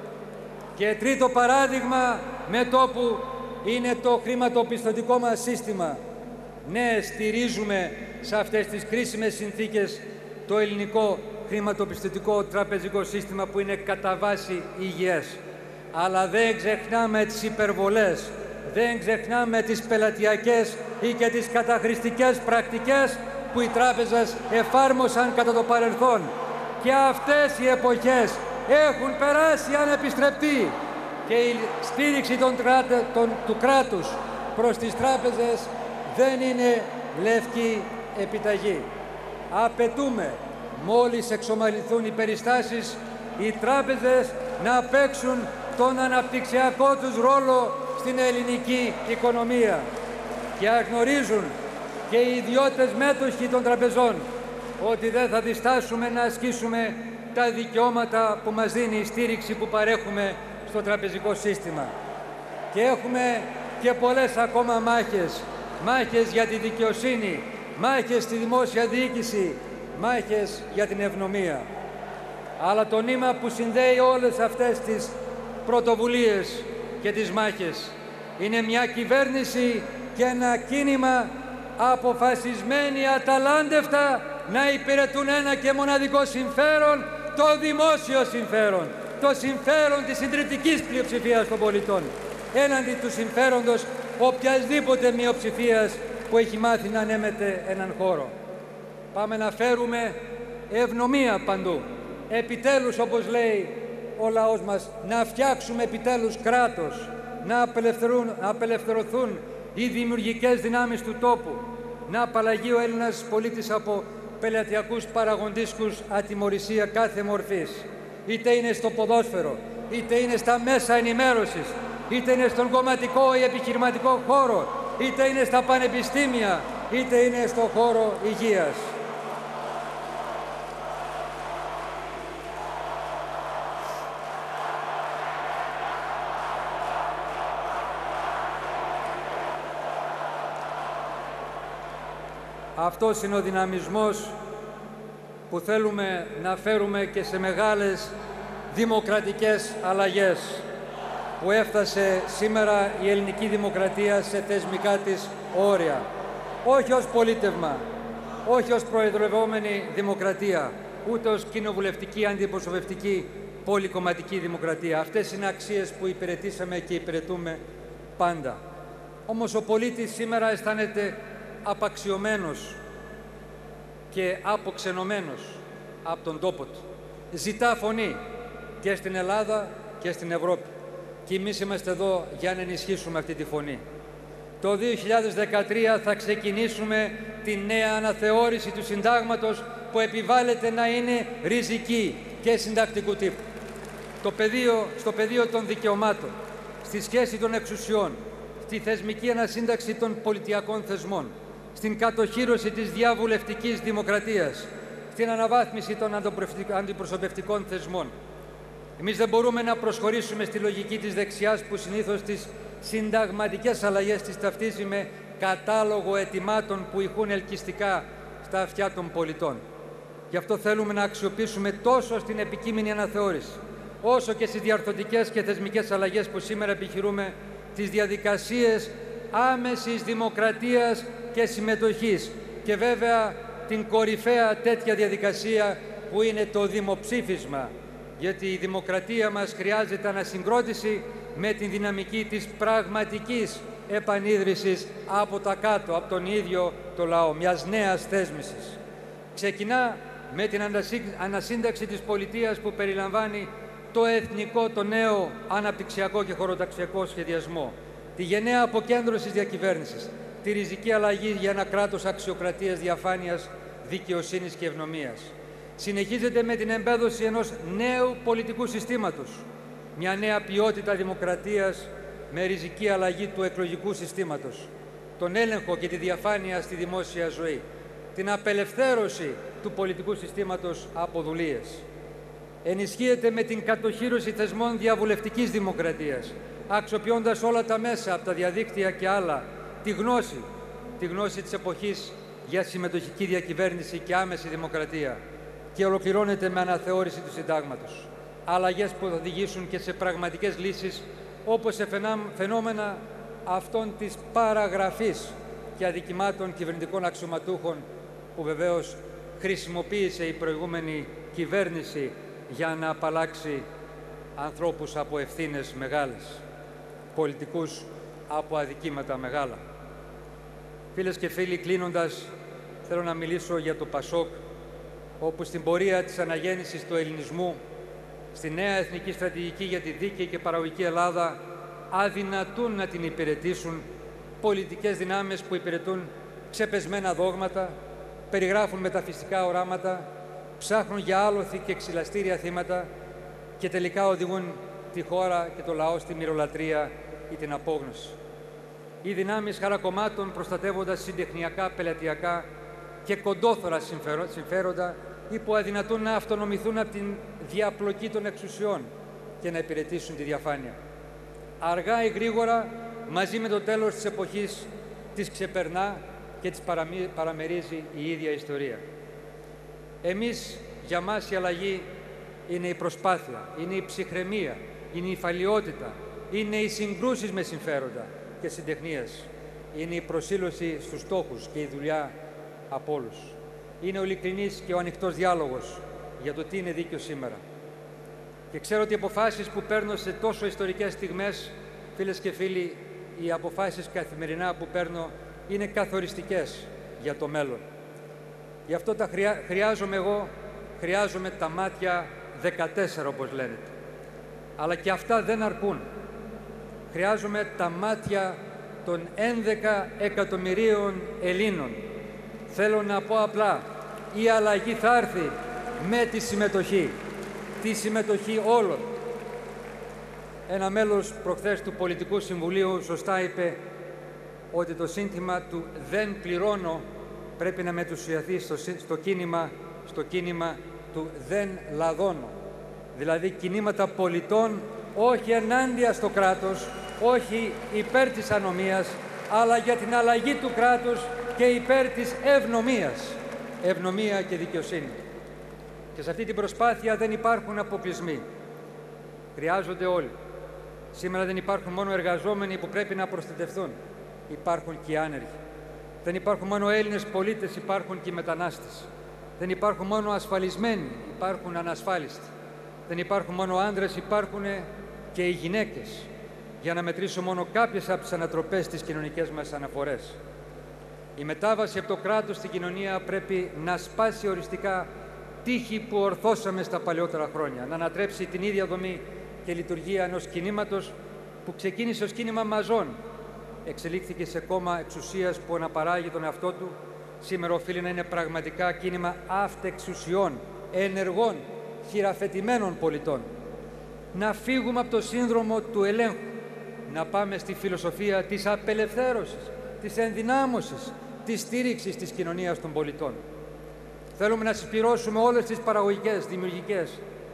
Speaker 2: Και τρίτο παράδειγμα μετώπου είναι το χρηματοπιστωτικό μας σύστημα. Ναι, στηρίζουμε σε αυτές τις κρίσιμες συνθήκες το ελληνικό χρηματοπιστωτικό τραπεζικό σύστημα που είναι κατά βάση υγιές. Αλλά δεν ξεχνάμε τις υπερβολές, δεν ξεχνάμε τις πελατειακές ή και τις καταχρηστικές πρακτικές που οι τράπεζες εφάρμοσαν κατά το παρελθόν. Και αυτές οι εποχές έχουν περάσει ανεπιστρεπτοί και η στήριξη των, των, του κράτους προς τις τράπεζες δεν είναι λευκή επιταγή. Απαιτούμε, μόλις εξομαλυνθούν οι περιστάσεις, οι τράπεζες να παίξουν τον αναπτυξιακό τους ρόλο στην ελληνική οικονομία. Και ας γνωρίζουν και οι ιδιώτες μέτοχοι των τραπεζών ότι δεν θα διστάσουμε να ασκήσουμε τα δικαιώματα που μας δίνει η στήριξη που παρέχουμε στο τραπεζικό σύστημα. Και έχουμε και πολλές ακόμα μάχες. Μάχες για τη δικαιοσύνη, μάχες στη δημόσια διοίκηση, μάχες για την ευνομία. Αλλά το νήμα που συνδέει όλες αυτές τις πρωτοβουλίες και τις μάχες είναι μια κυβέρνηση και ένα κίνημα αποφασισμένοι αταλάντευτα να υπηρετούν ένα και μοναδικό συμφέρον, το δημόσιο συμφέρον, το συμφέρον της συντριπτικής πλειοψηφίας των πολιτών, έναντι του συμφέροντος οποιασδήποτε μειοψηφίας που έχει μάθει να ανέμεται έναν χώρο. Πάμε να φέρουμε ευνομία παντού. Επιτέλους, όπως λέει ο λαός μας, να φτιάξουμε επιτέλους κράτος, να, απελευθερούν, να απελευθερωθούν οι δημιουργικές δυνάμεις του τόπου, να απαλλαγεί ο Έλληνας πολίτης από πελατειακούς παραγοντίσκους ατιμωρησία κάθε μορφής. Είτε είναι στο ποδόσφαιρο, είτε είναι στα μέσα ενημέρωσης, είτε είναι στον κομματικό ή επιχειρηματικό χώρο, είτε είναι στα πανεπιστήμια, είτε είναι στο χώρο υγείας. Αυτός είναι ο δυναμισμός που θέλουμε να φέρουμε και σε μεγάλες δημοκρατικές αλλαγές που έφτασε σήμερα η ελληνική δημοκρατία σε θεσμικά της όρια. Όχι ως πολίτευμα, όχι ως προεδρευόμενη δημοκρατία, ούτε ως κοινοβουλευτική, αντιπροσωπευτική, πολυκομματική δημοκρατία. Αυτές είναι αξίες που υπηρετήσαμε και υπηρετούμε πάντα. Όμως ο πολίτης σήμερα αισθάνεται απαξιωμένος και αποξενωμένος από τον τόπο του. Ζητά φωνή και στην Ελλάδα και στην Ευρώπη. Και εμείς είμαστε εδώ για να ενισχύσουμε αυτή τη φωνή. Το δύο χιλιάδες δεκατρία θα ξεκινήσουμε τη νέα αναθεώρηση του συντάγματος που επιβάλλεται να είναι ριζική και συντακτικού τύπου. Το πεδίο, στο πεδίο των δικαιωμάτων, στη σχέση των εξουσιών, στη θεσμική ανασύνταξη των πολιτιακών θεσμών, στην κατοχύρωση της διαβουλευτικής δημοκρατίας, στην αναβάθμιση των αντιπροσωπευτικών θεσμών. Εμείς δεν μπορούμε να προσχωρήσουμε στη λογική της δεξιάς που συνήθως τις συνταγματικές αλλαγές τις ταυτίζει με κατάλογο αιτημάτων που ηχούν ελκυστικά στα αυτιά των πολιτών. Γι' αυτό θέλουμε να αξιοποιήσουμε τόσο στην επικείμενη αναθεώρηση, όσο και στις διαρθρωτικές και θεσμικές αλλαγές που σήμερα επιχειρούμε, τις διαδικασίες άμεσης δημοκρατίας και συμμετοχής και βέβαια την κορυφαία τέτοια διαδικασία που είναι το δημοψήφισμα, γιατί η δημοκρατία μας χρειάζεται ανασυγκρότηση με την δυναμική της πραγματικής επανίδρυσης από τα κάτω, από τον ίδιο το λαό, μιας νέας θέσμησης. Ξεκινά με την ανασύνταξη της πολιτείας που περιλαμβάνει το εθνικό, το νέο αναπτυξιακό και χωροταξιακό σχεδιασμό, τη γενναία αποκέντρωση της διακυβέρνησης, τη ριζική αλλαγή για ένα κράτος αξιοκρατίας, διαφάνειας, δικαιοσύνης και ευνομίας. Συνεχίζεται με την εμπέδωση ενός νέου πολιτικού συστήματος, μια νέα ποιότητα δημοκρατίας με ριζική αλλαγή του εκλογικού συστήματος, τον έλεγχο και τη διαφάνεια στη δημόσια ζωή, την απελευθέρωση του πολιτικού συστήματος από δουλείες. Ενισχύεται με την κατοχύρωση θεσμών διαβουλευτικής δημοκρατίας, αξιοποιώντας όλα τα μέσα από τα διαδίκτυα και άλλα, τη γνώση, τη γνώση της εποχής για συμμετοχική διακυβέρνηση και άμεση δημοκρατία, και ολοκληρώνεται με αναθεώρηση του συντάγματος. Αλλαγές που θα οδηγήσουν και σε πραγματικές λύσεις, όπως σε φαινόμενα αυτών της παραγραφής και αδικημάτων κυβερνητικών αξιωματούχων που βεβαίως χρησιμοποίησε η προηγούμενη κυβέρνηση για να απαλλάξει ανθρώπους από ευθύνες μεγάλες, πολιτικούς από αδικήματα μεγάλα. Φίλες και φίλοι, κλείνοντας, θέλω να μιλήσω για το Πασόκ, όπου στην πορεία της αναγέννησης του ελληνισμού, στη νέα εθνική στρατηγική για τη δίκαιη και παραγωγική Ελλάδα, αδυνατούν να την υπηρετήσουν πολιτικές δυνάμεις που υπηρετούν ξεπεσμένα δόγματα, περιγράφουν μεταφυσικά οράματα, ψάχνουν για άλοθη και ξυλαστήρια θύματα και τελικά οδηγούν τη χώρα και το λαό στη μυρολατρεία ή την απόγνωση. Οι δυνάμεις χαρακομμάτων, προστατεύοντας συντεχνιακά, πελατειακά και κοντόθωρα συμφέροντα ή που αδυνατούν να αυτονομηθούν από την διαπλοκή των εξουσιών και να υπηρετήσουν τη διαφάνεια. Αργά ή γρήγορα, μαζί με το τέλος της εποχής, τις ξεπερνά και τις παραμερίζει η ίδια ιστορία. Εμείς, για μας η αλλαγή είναι η προσπάθεια, είναι η ψυχραιμία, είναι η φαλιότητα, είναι οι συγκρούσεις με συμφέροντα και συντεχνίες, είναι η προσήλωση στους στόχους και η δουλειά από όλους. Είναι ο ειλικρινής και ο ανοιχτός διάλογος για το τι είναι δίκαιο σήμερα. Και ξέρω ότι οι αποφάσεις που παίρνω σε τόσο ιστορικές στιγμές, φίλες και φίλοι, οι αποφάσεις καθημερινά που παίρνω είναι καθοριστικές για το μέλλον. Γι' αυτό τα χρειά... χρειάζομαι εγώ, χρειάζομαι τα μάτια δεκατέσσερα, όπως λένε. Αλλά και αυτά δεν αρκούν. Χρειάζομαι τα μάτια των έντεκα εκατομμυρίων Ελλήνων. Θέλω να πω απλά, η αλλαγή θα έρθει με τη συμμετοχή, τη συμμετοχή όλων. Ένα μέλος προχθές του Πολιτικού Συμβουλίου σωστά είπε ότι το σύνθημα του «δεν πληρώνω» πρέπει να μετουσιαθεί στο, στο, κίνημα, στο κίνημα του «δεν λαδώνω». Δηλαδή κινήματα πολιτών, όχι ενάντια στο κράτος, όχι υπέρ της ανομίας, αλλά για την αλλαγή του κράτους και υπέρ της ευνομίας. Ευνομία και δικαιοσύνη. Και σε αυτή την προσπάθεια δεν υπάρχουν αποκλεισμοί. Χρειάζονται όλοι. Σήμερα δεν υπάρχουν μόνο εργαζόμενοι που πρέπει να προστατευτούν. Υπάρχουν και οι άνεργοι. Δεν υπάρχουν μόνο Έλληνες πολίτες, υπάρχουν και οι μετανάστες. Δεν υπάρχουν μόνο ασφαλισμένοι, υπάρχουν ανασφάλιστοι. Δεν υπάρχουν μόνο άντρες, υπάρχουν και οι γυναίκες. Για να μετρήσω μόνο κάποιες από τις ανατροπές στις κοινωνικές μας αναφορές. Η μετάβαση από το κράτος στην κοινωνία πρέπει να σπάσει οριστικά τείχη που ορθώσαμε στα παλαιότερα χρόνια, να ανατρέψει την ίδια δομή και λειτουργία ενός κινήματος που ξεκίνησε ως κίνημα μαζών, εξελίχθηκε σε κόμμα εξουσίας που αναπαράγει τον εαυτό του, σήμερα οφείλει να είναι πραγματικά κίνημα αυτεξουσιών, ενεργών, χειραφετημένων πολιτών. Να φύγουμε από το σύνδρομο του ελέγχου, να πάμε στη φιλοσοφία της απελευθέρωσης, της ενδυνάμωσης, της στήριξης της κοινωνίας των πολιτών. Θέλουμε να συσπυρώσουμε όλες τις παραγωγικές, δημιουργικές,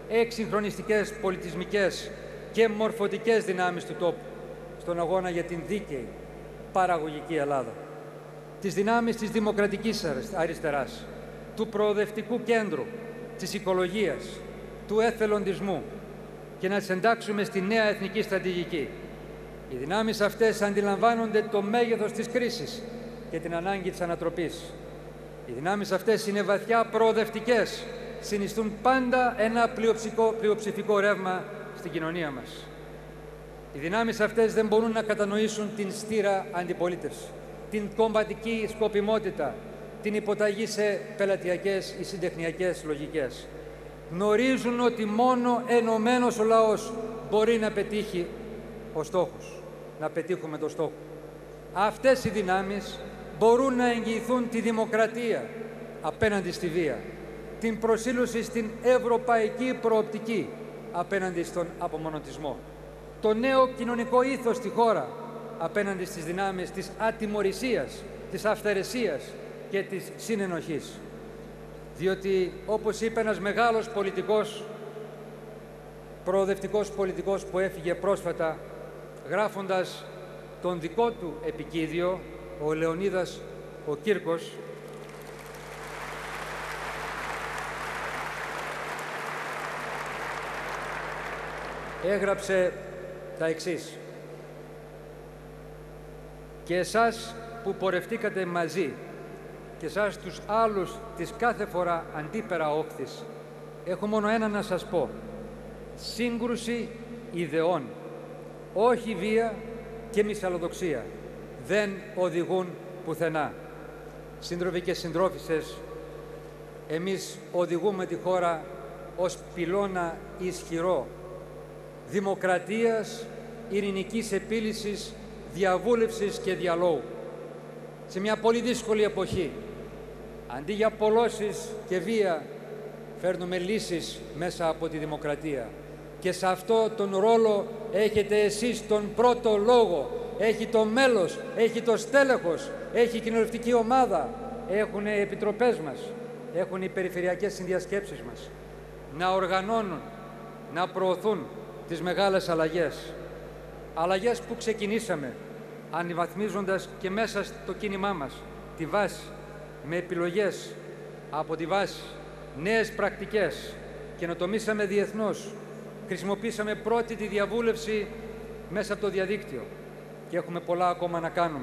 Speaker 2: εξυγχρονιστικές πολιτισμικές και μορφωτικές δυνάμεις του τόπου στον αγώνα για την δίκαιη, παραγωγική Ελλάδα. Τις δυνάμεις της δημοκρατικής αριστεράς, του προοδευτικού κέντρου, της οικολογίας, του εθελοντισμού και να τις εντάξουμε στη νέα εθνική στρατηγική. Οι δυνάμεις αυτές αντιλαμβάνονται το μέγεθος της κρίσης και την ανάγκη της ανατροπής. Οι δυνάμεις αυτές είναι βαθιά προοδευτικές, συνιστούν πάντα ένα πλειοψηφικό ρεύμα στην κοινωνία μας. Οι δυνάμεις αυτές δεν μπορούν να κατανοήσουν την στήρα αντιπολίτευση, την κομματική σκοπιμότητα, την υποταγή σε πελατειακές ή συντεχνιακές λογικές. Γνωρίζουν ότι μόνο ενωμένος ο λαός μπορεί να πετύχει ο στόχος, να πετύχουμε το στόχο. Αυτές οι δυνάμεις μπορούν να εγγυηθούν τη δημοκρατία απέναντι στη βία, την προσήλωση στην ευρωπαϊκή προοπτική απέναντι στον απομονωτισμό, το νέο κοινωνικό ήθος στη χώρα απέναντι στις δυνάμεις της ατιμωρησίας, της αυθαιρεσίας και της συνενοχής. Διότι, όπως είπε ένας μεγάλος πολιτικός, προοδευτικός πολιτικός που έφυγε πρόσφατα, γράφοντας τον δικό του επικείδιο, ο Λεωνίδας ο Κύρκος, έγραψε τα εξής: «Και εσάς που πορευτήκατε μαζί και εσάς τους άλλους της κάθε φορά αντίπερα όχθης, έχω μόνο ένα να σας πω: σύγκρουση ιδεών, όχι βία και μυσαλλοδοξία, δεν οδηγούν πουθενά». Σύντροφοι και συντρόφισσες, εμείς οδηγούμε τη χώρα ως πυλώνα ισχυρό δημοκρατίας, ειρηνικής επίλυσης, διαβούλευσης και διαλόγου. Σε μια πολύ δύσκολη εποχή, αντί για απολώσεις και βία, φέρνουμε λύσεις μέσα από τη δημοκρατία. Και σε αυτό τον ρόλο έχετε εσείς τον πρώτο λόγο. Έχει το μέλος, έχει το στέλεχος, έχει η κοινοβουλευτική ομάδα, έχουν οι επιτροπές μας, έχουν οι περιφερειακές συνδιασκέψεις μας. Να οργανώνουν, να προωθούν τις μεγάλες αλλαγές. Αλλαγές που ξεκινήσαμε, αναβαθμίζοντας και μέσα στο κίνημά μας τη βάση, με επιλογές από τη βάση, νέες πρακτικές, καινοτομήσαμε διεθνώς, χρησιμοποίησαμε πρώτη τη διαβούλευση μέσα από το διαδίκτυο και έχουμε πολλά ακόμα να κάνουμε.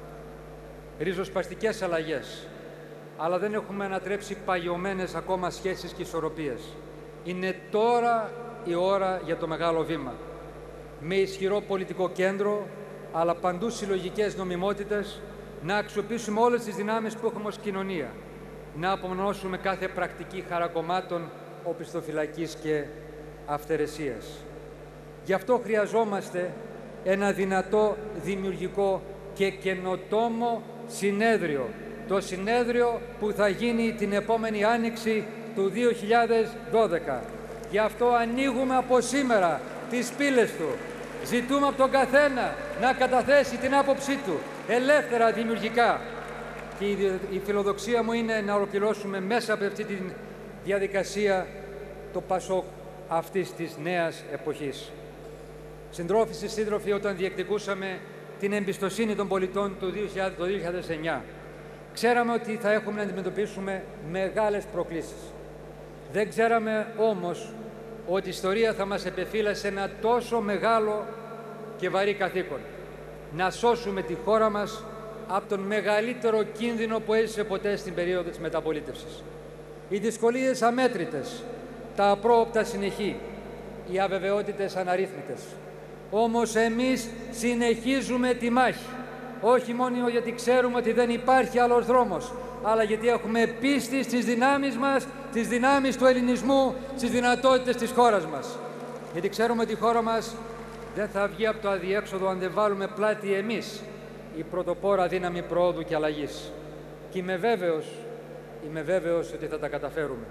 Speaker 2: Ριζοσπαστικές αλλαγές, αλλά δεν έχουμε ανατρέψει παγιωμένες ακόμα σχέσεις και ισορροπίες. Είναι τώρα η ώρα για το μεγάλο βήμα. Με ισχυρό πολιτικό κέντρο, αλλά παντού συλλογικές νομιμότητες, να αξιοποιήσουμε όλες τις δυνάμεις που έχουμε ως κοινωνία, να απομονώσουμε κάθε πρακτική χαρακομμάτων, οπισθοφυλακής και αυθαιρεσίας. Γι' αυτό χρειαζόμαστε ένα δυνατό, δημιουργικό και καινοτόμο συνέδριο. Το συνέδριο που θα γίνει την επόμενη άνοιξη του δύο χιλιάδες δώδεκα. Γι' αυτό ανοίγουμε από σήμερα τις πύλες του. Ζητούμε από τον καθένα να καταθέσει την άποψή του, ελεύθερα, δημιουργικά. Και η φιλοδοξία μου είναι να ολοκληρώσουμε μέσα από αυτή τη διαδικασία το Πασόκ αυτής της νέας εποχής. Συντρόφισσοι, σύντροφοι, όταν διεκδικούσαμε την εμπιστοσύνη των πολιτών το δύο χιλιάδες εννιά, ξέραμε ότι θα έχουμε να αντιμετωπίσουμε μεγάλες προκλήσεις. Δεν ξέραμε όμως ότι η ιστορία θα μας επεφύλασε ένα τόσο μεγάλο και βαρύ καθήκον. Να σώσουμε τη χώρα μας από τον μεγαλύτερο κίνδυνο που έζησε ποτέ στην περίοδο της μεταπολίτευσης. Οι δυσκολίες αμέτρητες, τα απρόοπτα συνεχή, οι αβεβαιότητες αναρρύθμιτες. Όμως εμείς συνεχίζουμε τη μάχη. Όχι μόνο γιατί ξέρουμε ότι δεν υπάρχει άλλος δρόμος, αλλά γιατί έχουμε πίστη στις δυνάμεις μας, στις δυνάμεις του ελληνισμού, στις δυνατότητες της χώρας μας. Γιατί ξέρουμε ότι η χώρα μας δεν θα βγει από το αδιέξοδο αν δεν βάλουμε πλάτη εμείς, η πρωτοπόρα δύναμη προόδου και αλλαγής. Και είμαι βέβαιος, είμαι βέβαιος ότι θα τα καταφέρουμε.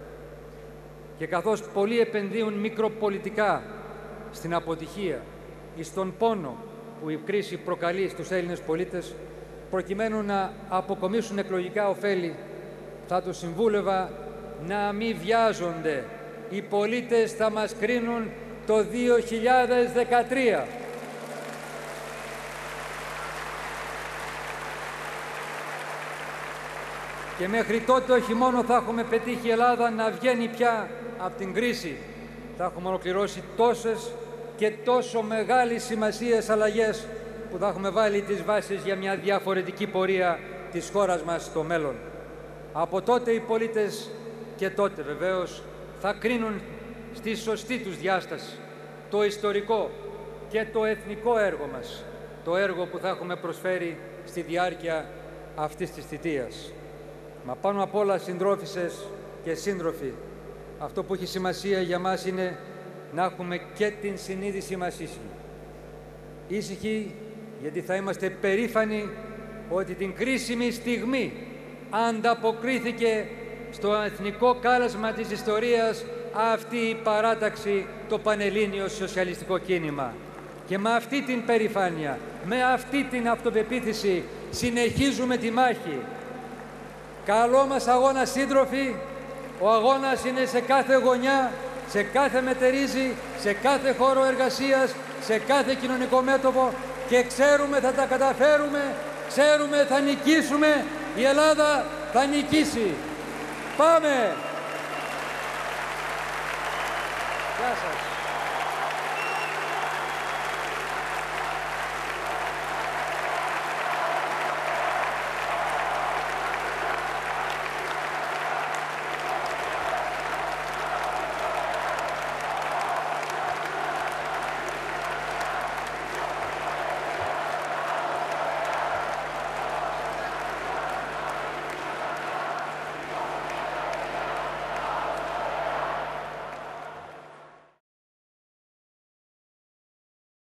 Speaker 2: Και καθώς πολλοί επενδύουν μικροπολιτικά στην αποτυχία ή στον πόνο που η κρίση προκαλεί στους Έλληνες πολίτες, προκειμένου να αποκομίσουν εκλογικά ωφέλη, θα τους συμβούλευα να μην βιάζονται οι πολίτες θα μας κρίνουν το δύο χιλιάδες δεκατρία. Και μέχρι τότε όχι μόνο θα έχουμε πετύχει η Ελλάδα να βγαίνει πια από την κρίση, θα έχουμε ολοκληρώσει τόσες και τόσο μεγάλης σημασίας αλλαγές που θα έχουμε βάλει τις βάσεις για μια διαφορετική πορεία της χώρας μας στο μέλλον. Από τότε οι πολίτες και τότε βεβαίως θα κρίνουν στη σωστή τους διάσταση το ιστορικό και το εθνικό έργο μας, το έργο που θα έχουμε προσφέρει στη διάρκεια αυτής της θητείας. Μα πάνω απ' όλα, συντρόφισσες και σύντροφοι, αυτό που έχει σημασία για μας είναι να έχουμε και την συνείδησή μας ήσυχη. Ήσυχη γιατί θα είμαστε περήφανοι ότι την κρίσιμη στιγμή ανταποκρίθηκε στο εθνικό κάλεσμα της ιστορίας αυτή η παράταξη, το Πανελλήνιο Σοσιαλιστικό Κίνημα. Και με αυτή την περηφάνεια, με αυτή την αυτοπεποίθηση συνεχίζουμε τη μάχη. Καλό μας αγώνα, σύντροφοι. Ο αγώνας είναι σε κάθε γωνιά, σε κάθε μετερίζει, σε κάθε χώρο εργασίας, σε κάθε κοινωνικό μέτωπο και ξέρουμε θα τα καταφέρουμε, ξέρουμε θα νικήσουμε, η Ελλάδα θα νικήσει. Πάμε! Γεια σας.